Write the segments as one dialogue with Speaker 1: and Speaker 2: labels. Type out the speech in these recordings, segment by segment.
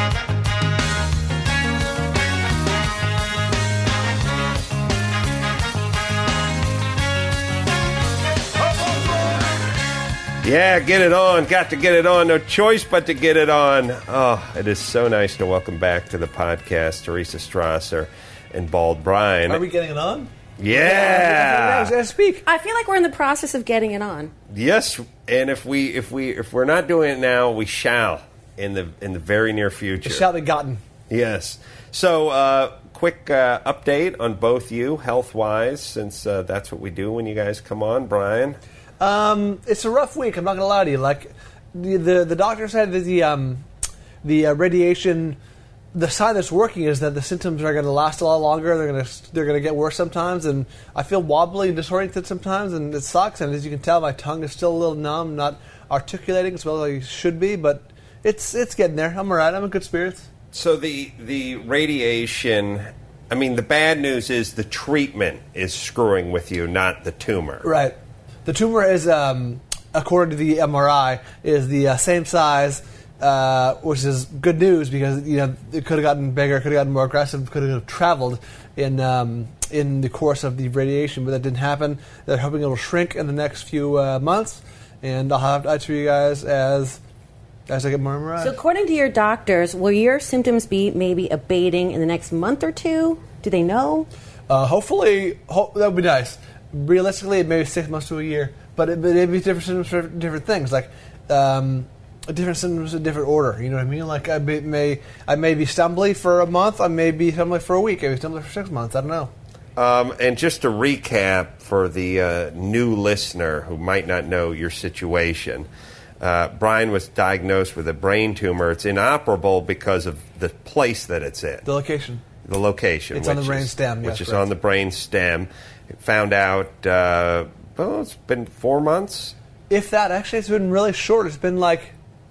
Speaker 1: Yeah, get it on. Got to get it on. No choice but to get it on. Oh, it is so nice to welcome back to the podcast Teresa Strasser and Bald Brian.
Speaker 2: Are we getting it on?
Speaker 1: Yeah.
Speaker 2: I speak.
Speaker 3: I feel like we're in the process of getting it on.
Speaker 1: Yes, and if we're not doing it now, we shall in the very near future.
Speaker 2: It shall be gotten.
Speaker 1: Yes. So, quick update on both you, health-wise, since that's what we do when you guys come on, Brian.
Speaker 2: It's a rough week. I'm not going to lie to you. Like the doctor said that the radiation, the sign that's working is that the symptoms are going to last a lot longer. They're going to get worse sometimes, and I feel wobbly and disoriented sometimes, and it sucks. And as you can tell, my tongue is still a little numb, not articulating as well as I should be, but it's getting there. I'm all right. I'm in good spirits. So
Speaker 1: the radiation. I mean, the bad news is the treatment is screwing with you, not the tumor.
Speaker 2: Right. The tumor is, according to the MRI, is the same size, which is good news because it could have gotten bigger, could have gotten more aggressive, could have traveled in the course of the radiation, but that didn't happen. They're hoping it will shrink in the next few months, and I'll have updates for you guys as I get more MRI.
Speaker 3: So, according to your doctors, will your symptoms be maybe abating in the next month or two? Do they know?
Speaker 2: Hopefully, that would be nice. Realistically, it may be 6 months to a year, but it may be different symptoms for different things, like different symptoms in different order. You know what I mean? Like I may be stumbly for a month, I may be stumbly for a week, I may be stumbly for 6 months. I don't know.
Speaker 1: And just to recap for the new listener who might not know your situation, Brian was diagnosed with a brain tumor. It's inoperable because of the place that it's in.
Speaker 2: The location.
Speaker 1: The location.
Speaker 2: It's on the brain stem.
Speaker 1: Which is on the brain stem. Found out, it's been 4 months.
Speaker 2: If that, actually, it's been really short. It's been like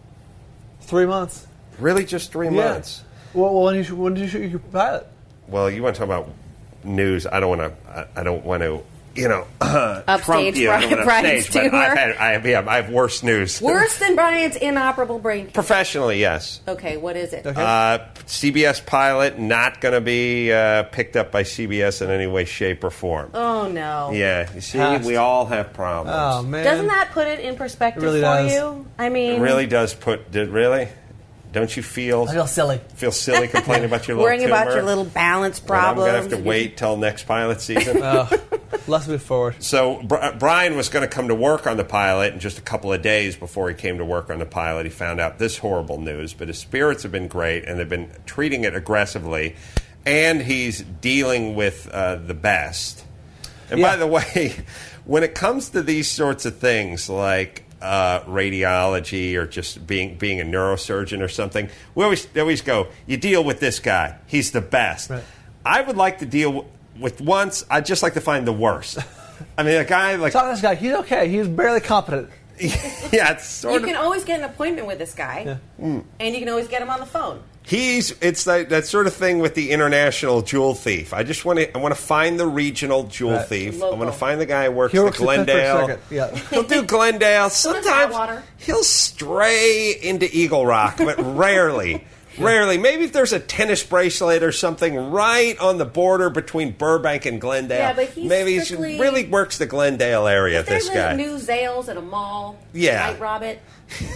Speaker 2: 3 months.
Speaker 1: Really, just 3 months?
Speaker 2: Well, when did you shoot your pilot?
Speaker 1: Well, you want to talk about news? I don't want to.
Speaker 3: Upstage Brian's tumor.
Speaker 1: I have worse news.
Speaker 3: Worse than Brian's inoperable brain.
Speaker 1: Professionally, yes.
Speaker 3: Okay, what is it?
Speaker 2: Okay.
Speaker 1: CBS pilot not going to be picked up by CBS in any way, shape, or form.
Speaker 3: Oh, no.
Speaker 1: Yeah, you see, we all have problems.
Speaker 2: Oh, man.
Speaker 3: Doesn't that put it in perspective
Speaker 2: really
Speaker 3: for
Speaker 2: does.
Speaker 3: you? I mean...
Speaker 1: It really does really? Don't you feel...
Speaker 2: I feel silly.
Speaker 1: Feel silly complaining about your little
Speaker 3: worrying
Speaker 1: tumor?
Speaker 3: about your little balance problems.
Speaker 1: I'm going to have to wait till next pilot season.
Speaker 2: Let's move forward.
Speaker 1: So Brian was going to come to work on the pilot in just a couple of days before he came to work on the pilot. He found out this horrible news, but his spirits have been great, and they've been treating it aggressively, and he's dealing with the best. And by the way, when it comes to these sorts of things like radiology or just being a neurosurgeon or something, we always go, you deal with this guy. He's the best. Right. I would like to deal with once. I'd just like to find the worst. I mean, a guy like...
Speaker 2: Talk to this guy. He's okay. He's barely competent.
Speaker 1: Yeah, it's sort of...
Speaker 3: You can always get an appointment with this guy, and you can always get him on the phone.
Speaker 1: It's like that sort of thing with the international jewel thief. I want to find the regional jewel thief.
Speaker 3: Local.
Speaker 1: I want to find the guy who works at Glendale. He'll do Glendale. Sometimes he'll stray into Eagle Rock, but rarely. Rarely. Maybe if there's a tennis bracelet or something right on the border between Burbank and Glendale.
Speaker 3: Yeah, but he
Speaker 1: really works the Glendale area, this guy.
Speaker 3: If there's new Zales at a mall,
Speaker 1: yeah.
Speaker 3: might rob it.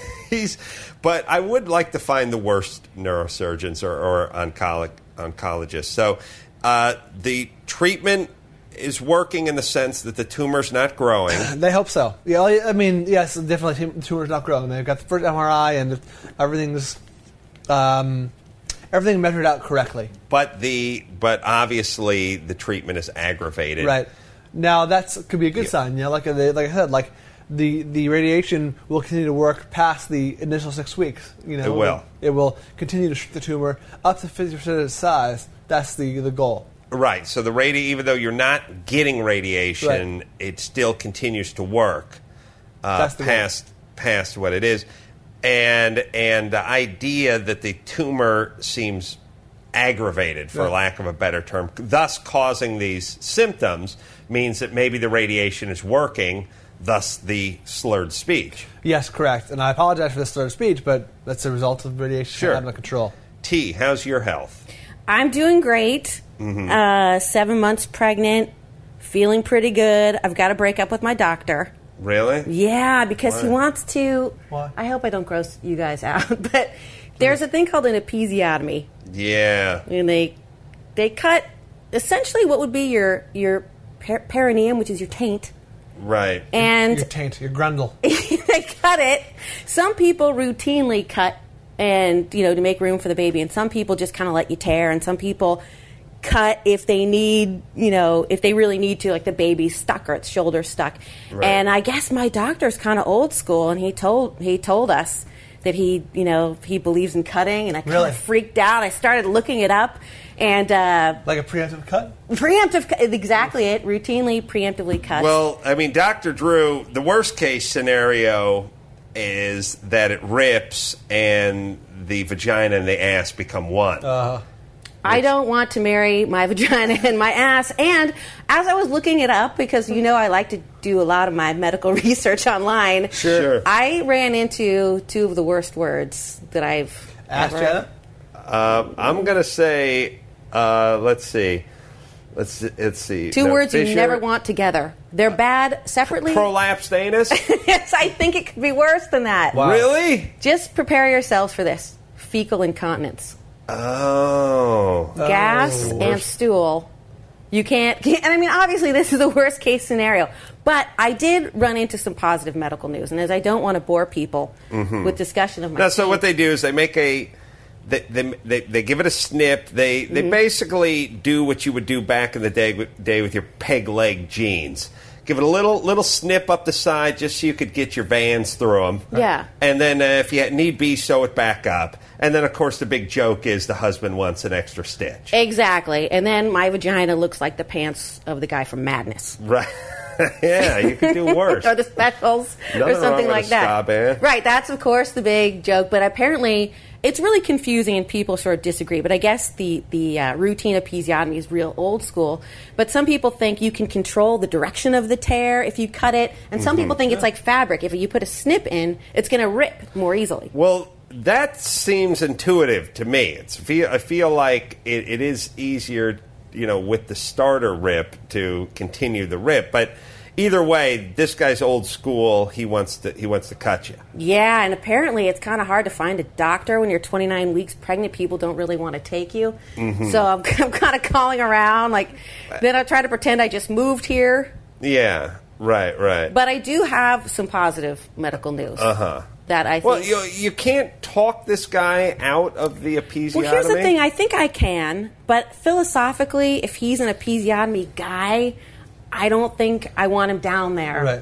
Speaker 1: But I would like to find the worst neurosurgeons or oncologists. So the treatment is working in the sense that the tumor's not growing.
Speaker 2: They hope so. Yeah, I mean, yes, definitely the tumor's not growing. They've got the first MRI and everything's... everything measured out correctly.
Speaker 1: But obviously the treatment is aggravated.
Speaker 2: Right. Now could be a good sign. Like I said, like the radiation will continue to work past the initial 6 weeks.
Speaker 1: It will.
Speaker 2: It will continue to shrink the tumor up to 50% of its size. That's the goal.
Speaker 1: Right. So even though you're not getting radiation, it still continues to work past what it is. And the idea that the tumor seems aggravated, for lack of a better term, thus causing these symptoms, means that maybe the radiation is working, thus the slurred speech.
Speaker 2: Yes, correct. And I apologize for the slurred speech, but that's a result of radiation out of control.
Speaker 1: T, how's your health?
Speaker 3: I'm doing great. 7 months pregnant, feeling pretty good. I've got to break up with my doctor.
Speaker 1: Really?
Speaker 3: Yeah, because he wants to.
Speaker 2: Why?
Speaker 3: I hope I don't gross you guys out, but there's a thing called an episiotomy,
Speaker 1: Yeah.
Speaker 3: and they cut essentially what would be your perineum, which is your taint,
Speaker 1: Right.
Speaker 3: and
Speaker 2: Your taint, your grundle.
Speaker 3: they cut it. Some people routinely cut, and to make room for the baby, and some people just kind of let you tear, and some people cut if they need, if they really need to, like the baby's stuck or its shoulder stuck.
Speaker 1: Right.
Speaker 3: And I guess my doctor's kind of old school, and he told us that he believes in cutting, and I kind
Speaker 2: Really?
Speaker 3: of freaked out. I started looking it up, and
Speaker 2: Like a preemptive cut?
Speaker 3: exactly it, routinely preemptively cut.
Speaker 1: Well, I mean, Dr. Drew, the worst case scenario is that it rips and the vagina and the ass become one.
Speaker 3: I don't want to marry my vagina and my ass. And as I was looking it up, because I like to do a lot of my medical research online,
Speaker 1: Sure.
Speaker 3: I ran into two of the worst words that I've
Speaker 2: Ass
Speaker 3: ever.
Speaker 2: Jenna?
Speaker 1: I'm going to say, let's see. Let's see.
Speaker 3: Two
Speaker 1: No,
Speaker 3: words you
Speaker 1: fissure,
Speaker 3: never want together. They're bad separately.
Speaker 1: Prolapsed anus?
Speaker 3: Yes, I think it could be worse than that.
Speaker 2: Wow.
Speaker 1: Really?
Speaker 3: Just prepare yourselves for this. Fecal incontinence.
Speaker 1: Oh.
Speaker 3: Gas and stool. You can't, and I mean, obviously this is the worst case scenario, but I did run into some positive medical news, and as I don't want to bore people with discussion of my
Speaker 1: No, so
Speaker 3: taint,
Speaker 1: what they do is they make they give it a snip. They basically do what you would do back in the day with your peg leg jeans. Give it a little snip up the side just so you could get your Vans through them.
Speaker 3: Yeah.
Speaker 1: And then if you need be, sew it back up. And then, of course, the big joke is the husband wants an extra stitch.
Speaker 3: Exactly, and then my vagina looks like the pants of the guy from Madness.
Speaker 1: Right. Yeah, you could do worse.
Speaker 3: Or the specials,
Speaker 1: Nothing
Speaker 3: or
Speaker 1: wrong
Speaker 3: something
Speaker 1: with
Speaker 3: like
Speaker 1: a
Speaker 3: that.
Speaker 1: ska band.
Speaker 3: Right, that's of course the big joke, but apparently it's really confusing and people sort of disagree. But I guess the routine episiotomy is real old school. But some people think you can control the direction of the tear if you cut it, and some people think it's like fabric. If you put a snip in, it's going to rip more easily.
Speaker 1: Well, that seems intuitive to me. I feel like it is easier, with the starter rip to continue the rip. But either way, this guy's old school. He wants to cut you.
Speaker 3: Yeah, and apparently it's kind of hard to find a doctor when you're 29 weeks pregnant. People don't really want to take you. So I'm kind of calling around. Then I try to pretend I just moved here.
Speaker 1: Yeah, right.
Speaker 3: But I do have some positive medical news. That I think.
Speaker 1: Well, you can't talk this guy out of the episiotomy.
Speaker 3: Well, here's the thing. I think I can, but philosophically, if he's an episiotomy guy, I don't think I want him down there.
Speaker 2: Right.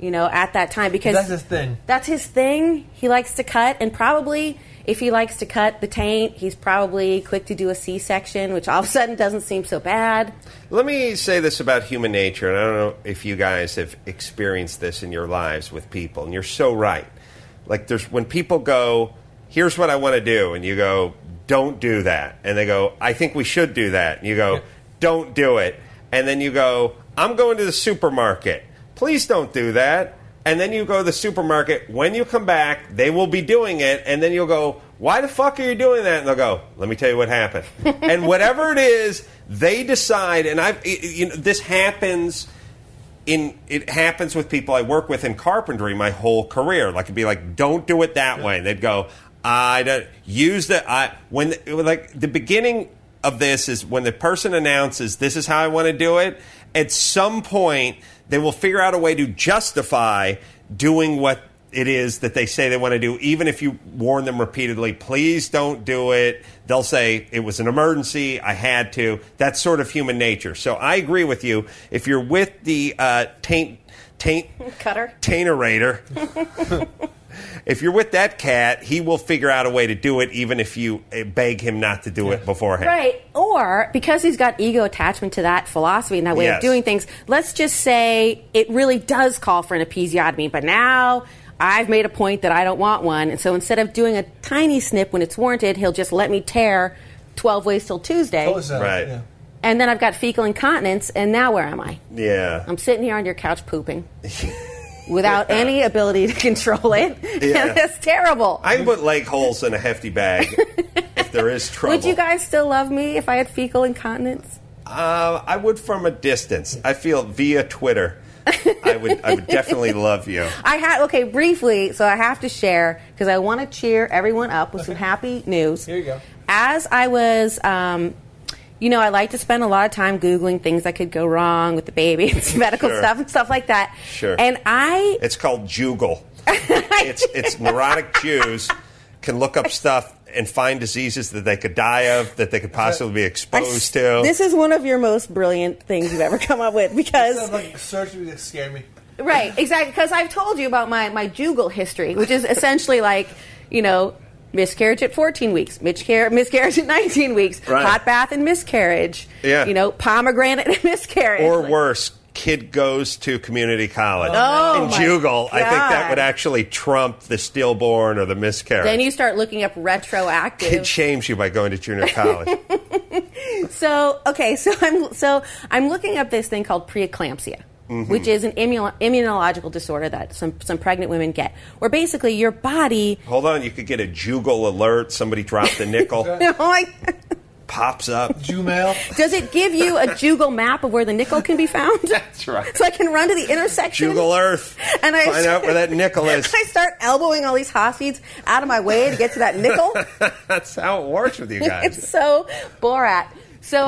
Speaker 3: At that time, because
Speaker 2: That's his thing.
Speaker 3: That's his thing. He likes to cut, and probably if he likes to cut the taint, he's probably quick to do a C-section, which all of a sudden doesn't seem so bad.
Speaker 1: Let me say this about human nature, and I don't know if you guys have experienced this in your lives with people, and you're so right. When people go, here's what I want to do, and you go, don't do that. And they go, I think we should do that. And you go, don't do it. And then you go, I'm going to the supermarket. Please don't do that. And then you go to the supermarket. When you come back, they will be doing it. And then you'll go, why the fuck are you doing that? And they'll go, let me tell you what happened. And whatever it is, they decide. And this happens. It happens with people I work with in carpentry my whole career. It'd be like, don't do it that way. And they'd go, I don't use the beginning of this is when the person announces this is how I want to do it. At some point, they will figure out a way to justify doing what it is that they say they want to do, even if you warn them repeatedly, please don't do it. They'll say, it was an emergency, I had to. That's sort of human nature. So I agree with you. If you're with the
Speaker 3: Cutter?
Speaker 1: tainterator, if you're with that cat, he will figure out a way to do it, even if you beg him not to do it beforehand.
Speaker 3: Right. Or, because he's got ego attachment to that philosophy and that way of doing things, let's just say it really does call for an episiotomy, but now I've made a point that I don't want one, and so instead of doing a tiny snip when it's warranted, he'll just let me tear 12 ways till Tuesday.
Speaker 1: Right.
Speaker 2: Yeah.
Speaker 3: And then I've got fecal incontinence, and now where am I?
Speaker 1: Yeah.
Speaker 3: I'm sitting here on your couch pooping without any ability to control it.
Speaker 1: Yeah.
Speaker 3: And that's terrible.
Speaker 1: I can put leg holes in a hefty bag. if there is trouble.
Speaker 3: Would you guys still love me if I had fecal incontinence?
Speaker 1: I would from a distance. I feel via Twitter. I would definitely love you.
Speaker 3: Briefly, so I have to share because I want to cheer everyone up with some happy news.
Speaker 2: Here you go.
Speaker 3: As I was, I like to spend a lot of time Googling things that could go wrong with the baby, medical stuff and stuff like that.
Speaker 1: Sure.
Speaker 3: And
Speaker 1: It's called Jugal. It's neurotic Jews can look up stuff and find diseases that they could die of, that they could possibly be exposed to.
Speaker 3: This is one of your most brilliant things you've ever come up with because...
Speaker 2: It sounds like surgery that scared me.
Speaker 3: Right, exactly, because I've told you about my Jugal history, which is essentially like, miscarriage at 14 weeks, miscarriage at 19 weeks,
Speaker 1: right.
Speaker 3: Hot bath and miscarriage, pomegranate and miscarriage.
Speaker 1: Or worse, kid goes to community college.
Speaker 3: Oh,
Speaker 1: in Jugal,
Speaker 3: God.
Speaker 1: I think that would actually trump the stillborn or the miscarriage.
Speaker 3: Then you start looking up retroactive.
Speaker 1: Kid shames you by going to junior college.
Speaker 3: So I'm looking up this thing called preeclampsia. Mm-hmm. Which is an immunological disorder that some pregnant women get, where basically your body...
Speaker 1: Hold on, you could get a Jugal alert. Somebody dropped a nickel. Pops up.
Speaker 2: Jumail.
Speaker 3: Does it give you a Jugal map of where the nickel can be found?
Speaker 1: That's right.
Speaker 3: So I can run to the intersection.
Speaker 1: Jugal Earth.
Speaker 3: And
Speaker 1: find out where that nickel is.
Speaker 3: I start elbowing all these Hasids out of my way to get to that nickel.
Speaker 1: That's how it works with you guys.
Speaker 3: It's so Borat. So,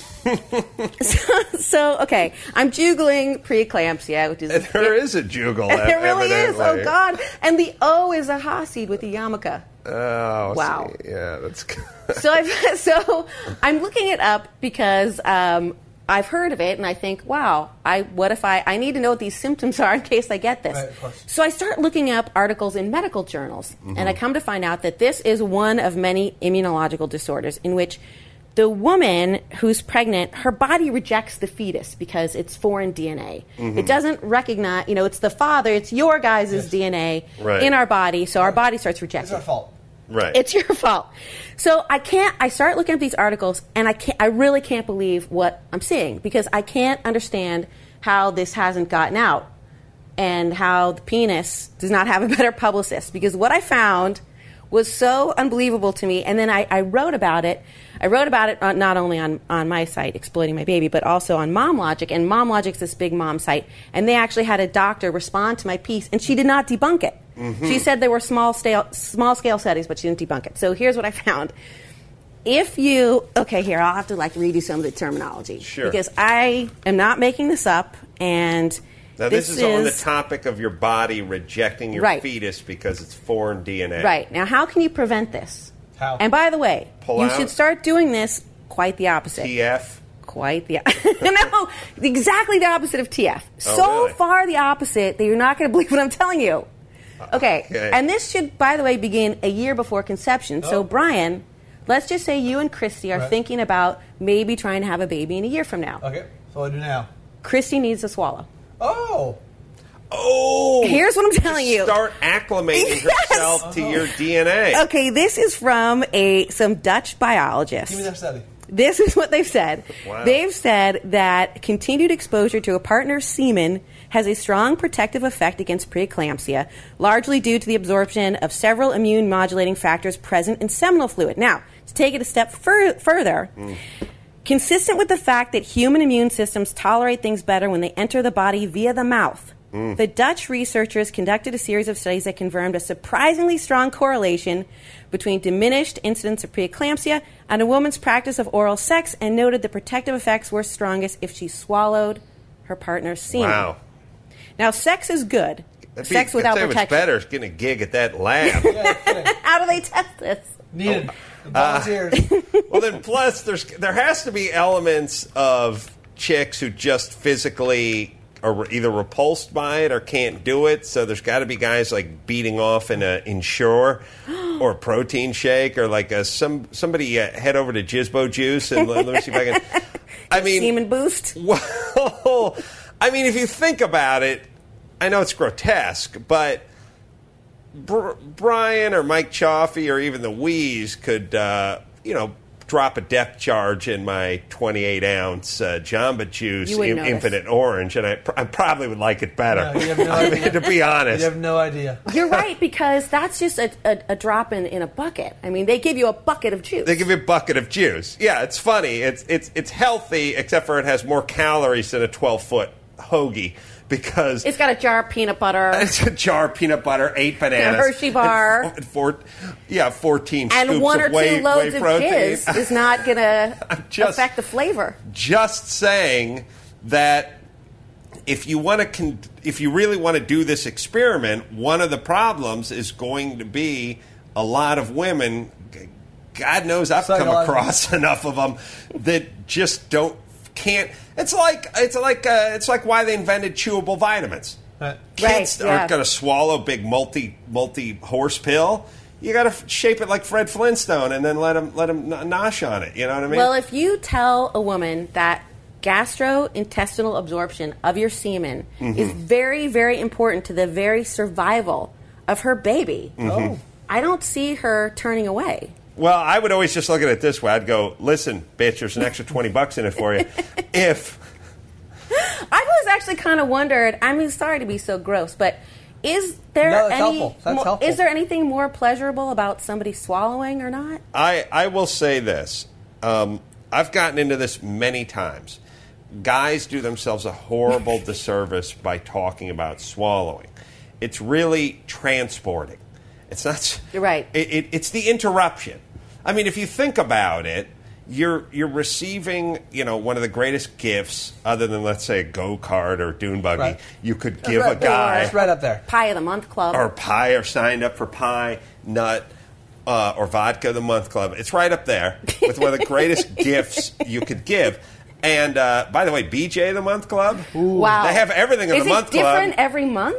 Speaker 3: okay, I'm Jugling preeclampsia, which is...
Speaker 1: There is a Jugal,
Speaker 3: There really is,
Speaker 1: evidently.
Speaker 3: oh God. And the O is a Hasid with the yarmulke.
Speaker 1: Oh,
Speaker 3: wow.
Speaker 1: See. Yeah, that's good.
Speaker 3: So I'm looking it up because I've heard of it, and I think, wow, what if I need to know what these symptoms are in case I get this.
Speaker 2: Right, of course.
Speaker 3: So I start looking up articles in medical journals, and I come to find out that this is one of many immunological disorders in which the woman who's pregnant, her body rejects the fetus because it's foreign DNA. Mm-hmm. It doesn't recognize, it's the father, it's your guys' DNA in our body, so our body starts rejecting.
Speaker 2: It's our fault.
Speaker 1: Right.
Speaker 3: It's your fault. So I start looking at these articles, and I really can't believe what I'm seeing because I can't understand how this hasn't gotten out and how the penis does not have a better publicist, because what I found was so unbelievable to me. And then I wrote about it. I wrote about it not only on my site, Exploiting My Baby, but also on MomLogic. And MomLogic's this big mom site. And they actually had a doctor respond to my piece, and she did not debunk it. Mm-hmm. She said there were small-scale studies, but she didn't debunk it. So here's what I found. I'll have to redo some of the terminology.
Speaker 1: Sure.
Speaker 3: Because I am not making this up, and...
Speaker 1: Now, this is on the topic of your body rejecting your fetus because it's foreign DNA.
Speaker 3: Right. Now, how can you prevent this?
Speaker 2: How?
Speaker 3: And by the way,
Speaker 1: you
Speaker 3: should start doing this quite the opposite.
Speaker 1: TF?
Speaker 3: Quite the No, exactly the opposite of TF.
Speaker 1: Really?
Speaker 3: Far the opposite that you're not going to believe what I'm telling you. Okay. And this should, by the way, begin a year before conception. So, Brian, let's just say you and Christy are thinking about maybe trying to have a baby in a year from now.
Speaker 2: Okay. So what do I do now?
Speaker 3: Christy needs to swallow.
Speaker 2: Oh!
Speaker 3: Here's what I'm telling you.
Speaker 1: Start acclimating herself to your DNA.
Speaker 3: Okay, this is from some Dutch biologists.
Speaker 2: Give me that study.
Speaker 3: This is what they've said.
Speaker 1: Wow.
Speaker 3: They've said that continued exposure to a partner's semen has a strong protective effect against preeclampsia, largely due to the absorption of several immune modulating factors present in seminal fluid. Now, to take it a step further, consistent with the fact that human immune systems tolerate things better when they enter the body via the mouth, the Dutch researchers conducted a series of studies that confirmed a surprisingly strong correlation between diminished incidence of preeclampsia and a woman's practice of oral sex, and noted the protective effects were strongest if she swallowed her partner's semen.
Speaker 1: Wow.
Speaker 3: Now, sex is good. Sex without protection.
Speaker 1: It's better getting a gig at that lab.
Speaker 3: How do they test this?
Speaker 2: Needed. Volunteers.
Speaker 1: Well, then, plus, there has to be elements of chicks who just physically are either repulsed by it or can't do it. So there's got to be guys like beating off in a Ensure or a protein shake, or like somebody head over to Jizbo Juice and let me see if I can. I mean,
Speaker 3: semen boost.
Speaker 1: Well, I mean, if you think about it, I know it's grotesque, but Brian or Mike Chaffee or even the Wheeze could, drop a depth charge in my 28-ounce Jamba Juice
Speaker 3: You wouldn't notice.
Speaker 1: Infinite Orange, and I probably would like it better.
Speaker 2: No, you have no idea.
Speaker 1: To be honest.
Speaker 2: You have no idea.
Speaker 3: You're right, because that's just a drop in a bucket. I mean, they give you a bucket of juice.
Speaker 1: They give you a bucket of juice. Yeah, it's funny. It's healthy, except for it has more calories than a 12-foot hoagie. Because
Speaker 3: It's got a jar of peanut butter.
Speaker 1: it's a jar of peanut butter, 8 bananas,
Speaker 3: A Hershey bar.
Speaker 1: and 14
Speaker 3: and
Speaker 1: scoops
Speaker 3: one or
Speaker 1: of whey,
Speaker 3: two loads
Speaker 1: whey
Speaker 3: of
Speaker 1: protein.
Speaker 3: jizz is not going to
Speaker 1: just-
Speaker 3: affect the flavor.
Speaker 1: Just saying that if you really want to do this experiment, one of the problems is going to be a lot of women. God knows I've come across enough of them that just can't. It's like why they invented chewable vitamins.
Speaker 2: Right.
Speaker 1: Kids
Speaker 3: Right, yeah.
Speaker 1: aren't going to swallow a big multi horse pill. You got to shape it like Fred Flintstone and then let them nosh on it. You know what I mean?
Speaker 3: Well, if you tell a woman that gastrointestinal absorption of your semen is very, very important to the very survival of her baby, I don't see her turning away.
Speaker 1: Well, I would always just look at it this way. I'd go, listen, bitch, there's an extra $20 in it for you. If
Speaker 3: I've always actually kind of wondered. I mean, sorry to be so gross, but is there
Speaker 2: No, that's helpful. That's helpful.
Speaker 3: Is there anything more pleasurable about somebody swallowing or not?
Speaker 1: I will say this, I've gotten into this many times. Guys do themselves a horrible disservice by talking about swallowing. It's really transporting. It's not.
Speaker 3: You're right.
Speaker 1: It's the interruption. I mean, if you think about it, you're receiving, one of the greatest gifts, other than, let's say, a go-kart or dune buggy,
Speaker 2: Right.
Speaker 1: you could give
Speaker 2: right,
Speaker 1: a guy.
Speaker 2: It's right up there.
Speaker 3: Pie of the Month Club.
Speaker 1: Or pie, or signed up for pie, nut, or vodka of the month club. It's right up there with one of the greatest gifts you could give. And by the way, BJ of the month club.
Speaker 3: Wow.
Speaker 1: They have everything in
Speaker 3: Is
Speaker 1: the month
Speaker 3: it
Speaker 1: club.
Speaker 3: different every month?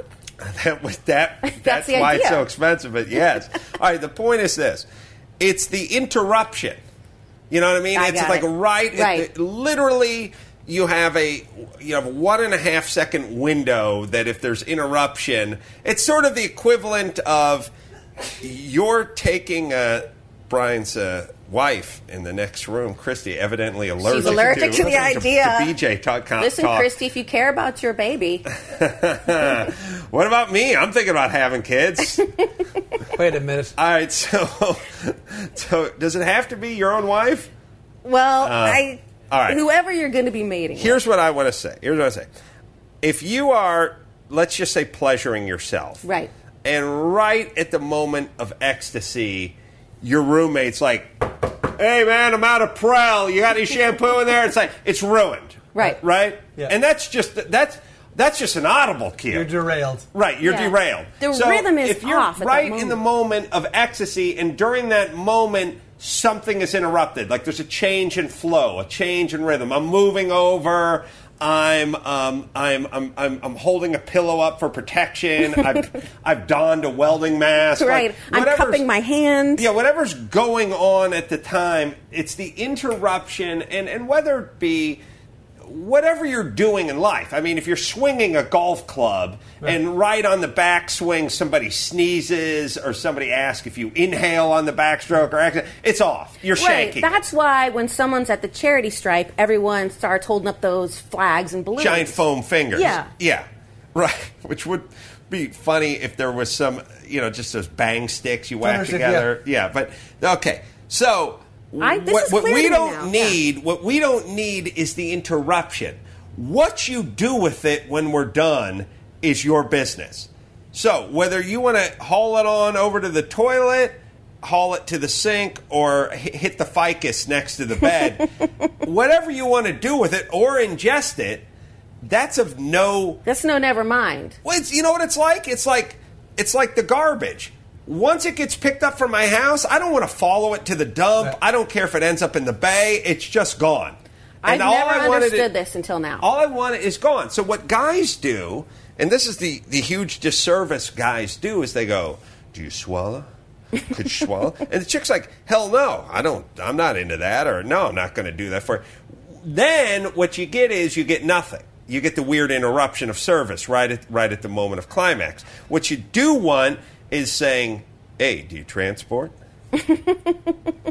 Speaker 1: That's
Speaker 3: the
Speaker 1: why it's
Speaker 3: idea.
Speaker 1: so expensive. But yes. All right. The point is this: it's the interruption. You know what I mean?
Speaker 3: I
Speaker 1: It's
Speaker 3: got
Speaker 1: like
Speaker 3: it. Right.
Speaker 1: Literally, you have a 1.5 second window that if there's interruption, it's sort of the equivalent of you're taking Brian's wife in the next room, Christy, evidently allergic.
Speaker 3: She's allergic to the idea.
Speaker 1: To BJ talk.
Speaker 3: Listen, Christy, if you care about your baby,
Speaker 1: What about me? I'm thinking about having kids.
Speaker 2: Wait a minute.
Speaker 1: All right, so does it have to be your own wife?
Speaker 3: well,
Speaker 1: all right.
Speaker 3: whoever you're going to be mating with.
Speaker 1: Here's what I want to say. If you are, let's just say, pleasuring yourself.
Speaker 3: Right.
Speaker 1: And right at the moment of ecstasy, your roommate's like, hey, man, I'm out of Prel. You got any shampoo in there? It's like, it's ruined.
Speaker 3: Right.
Speaker 1: Right?
Speaker 2: Yeah.
Speaker 1: And that's just an audible cue.
Speaker 2: You're derailed.
Speaker 1: Right, you're
Speaker 3: Yeah.
Speaker 1: derailed.
Speaker 3: The
Speaker 1: So
Speaker 3: rhythm is
Speaker 1: if you're
Speaker 3: off at that
Speaker 1: right in
Speaker 3: moment.
Speaker 1: the moment of ecstasy, and during that moment something is interrupted, like there's a change in flow, a change in rhythm. I'm moving over. I'm holding a pillow up for protection. I've donned a welding mask.
Speaker 3: Right.
Speaker 1: Like,
Speaker 3: I'm
Speaker 1: whatever's-
Speaker 3: cupping my hand.
Speaker 1: Yeah, whatever's going on at the time, it's the interruption, and whether it be whatever you're doing in life. I mean, if you're swinging a golf club and right on the backswing somebody sneezes or somebody asks if you inhale on the backstroke or accident, it's off. You're
Speaker 3: Right.
Speaker 1: shaking.
Speaker 3: That's why when someone's at the charity stripe, everyone starts holding up those flags and balloons.
Speaker 1: Giant foam fingers.
Speaker 3: Yeah.
Speaker 1: Yeah. Right. Which would be funny if there was some, just those bang sticks you whack
Speaker 2: Thunderstick,
Speaker 1: together. Yeah. But, okay. So,
Speaker 3: This is
Speaker 1: what
Speaker 3: clear
Speaker 1: we
Speaker 3: to me
Speaker 1: don't
Speaker 3: now.
Speaker 1: need, what we don't need is the interruption. What you do with it when we're done is your business. So, whether you want to haul it on over to the toilet, haul it to the sink, or hit the ficus next to the bed, whatever you want to do with it or ingest it, that's of no.
Speaker 3: That's no, never mind.
Speaker 1: Well, you know what it's like? It's like the garbage. Once it gets picked up from my house, I don't want to follow it to the dump.
Speaker 2: Right.
Speaker 1: I don't care if it ends up in the bay. It's just gone.
Speaker 3: I've
Speaker 1: all
Speaker 3: never
Speaker 1: I wanted
Speaker 3: understood this until now.
Speaker 1: All I wanted is gone. So what guys do, and this is the huge disservice guys do, is they go, do you swallow? Could you swallow? And the chick's like, hell no, I'm not into that, or no, I'm not going to do that for you. Then what you get is you get nothing. You get the weird interruption of service right at the moment of climax. What you do want is saying, hey, do you transport?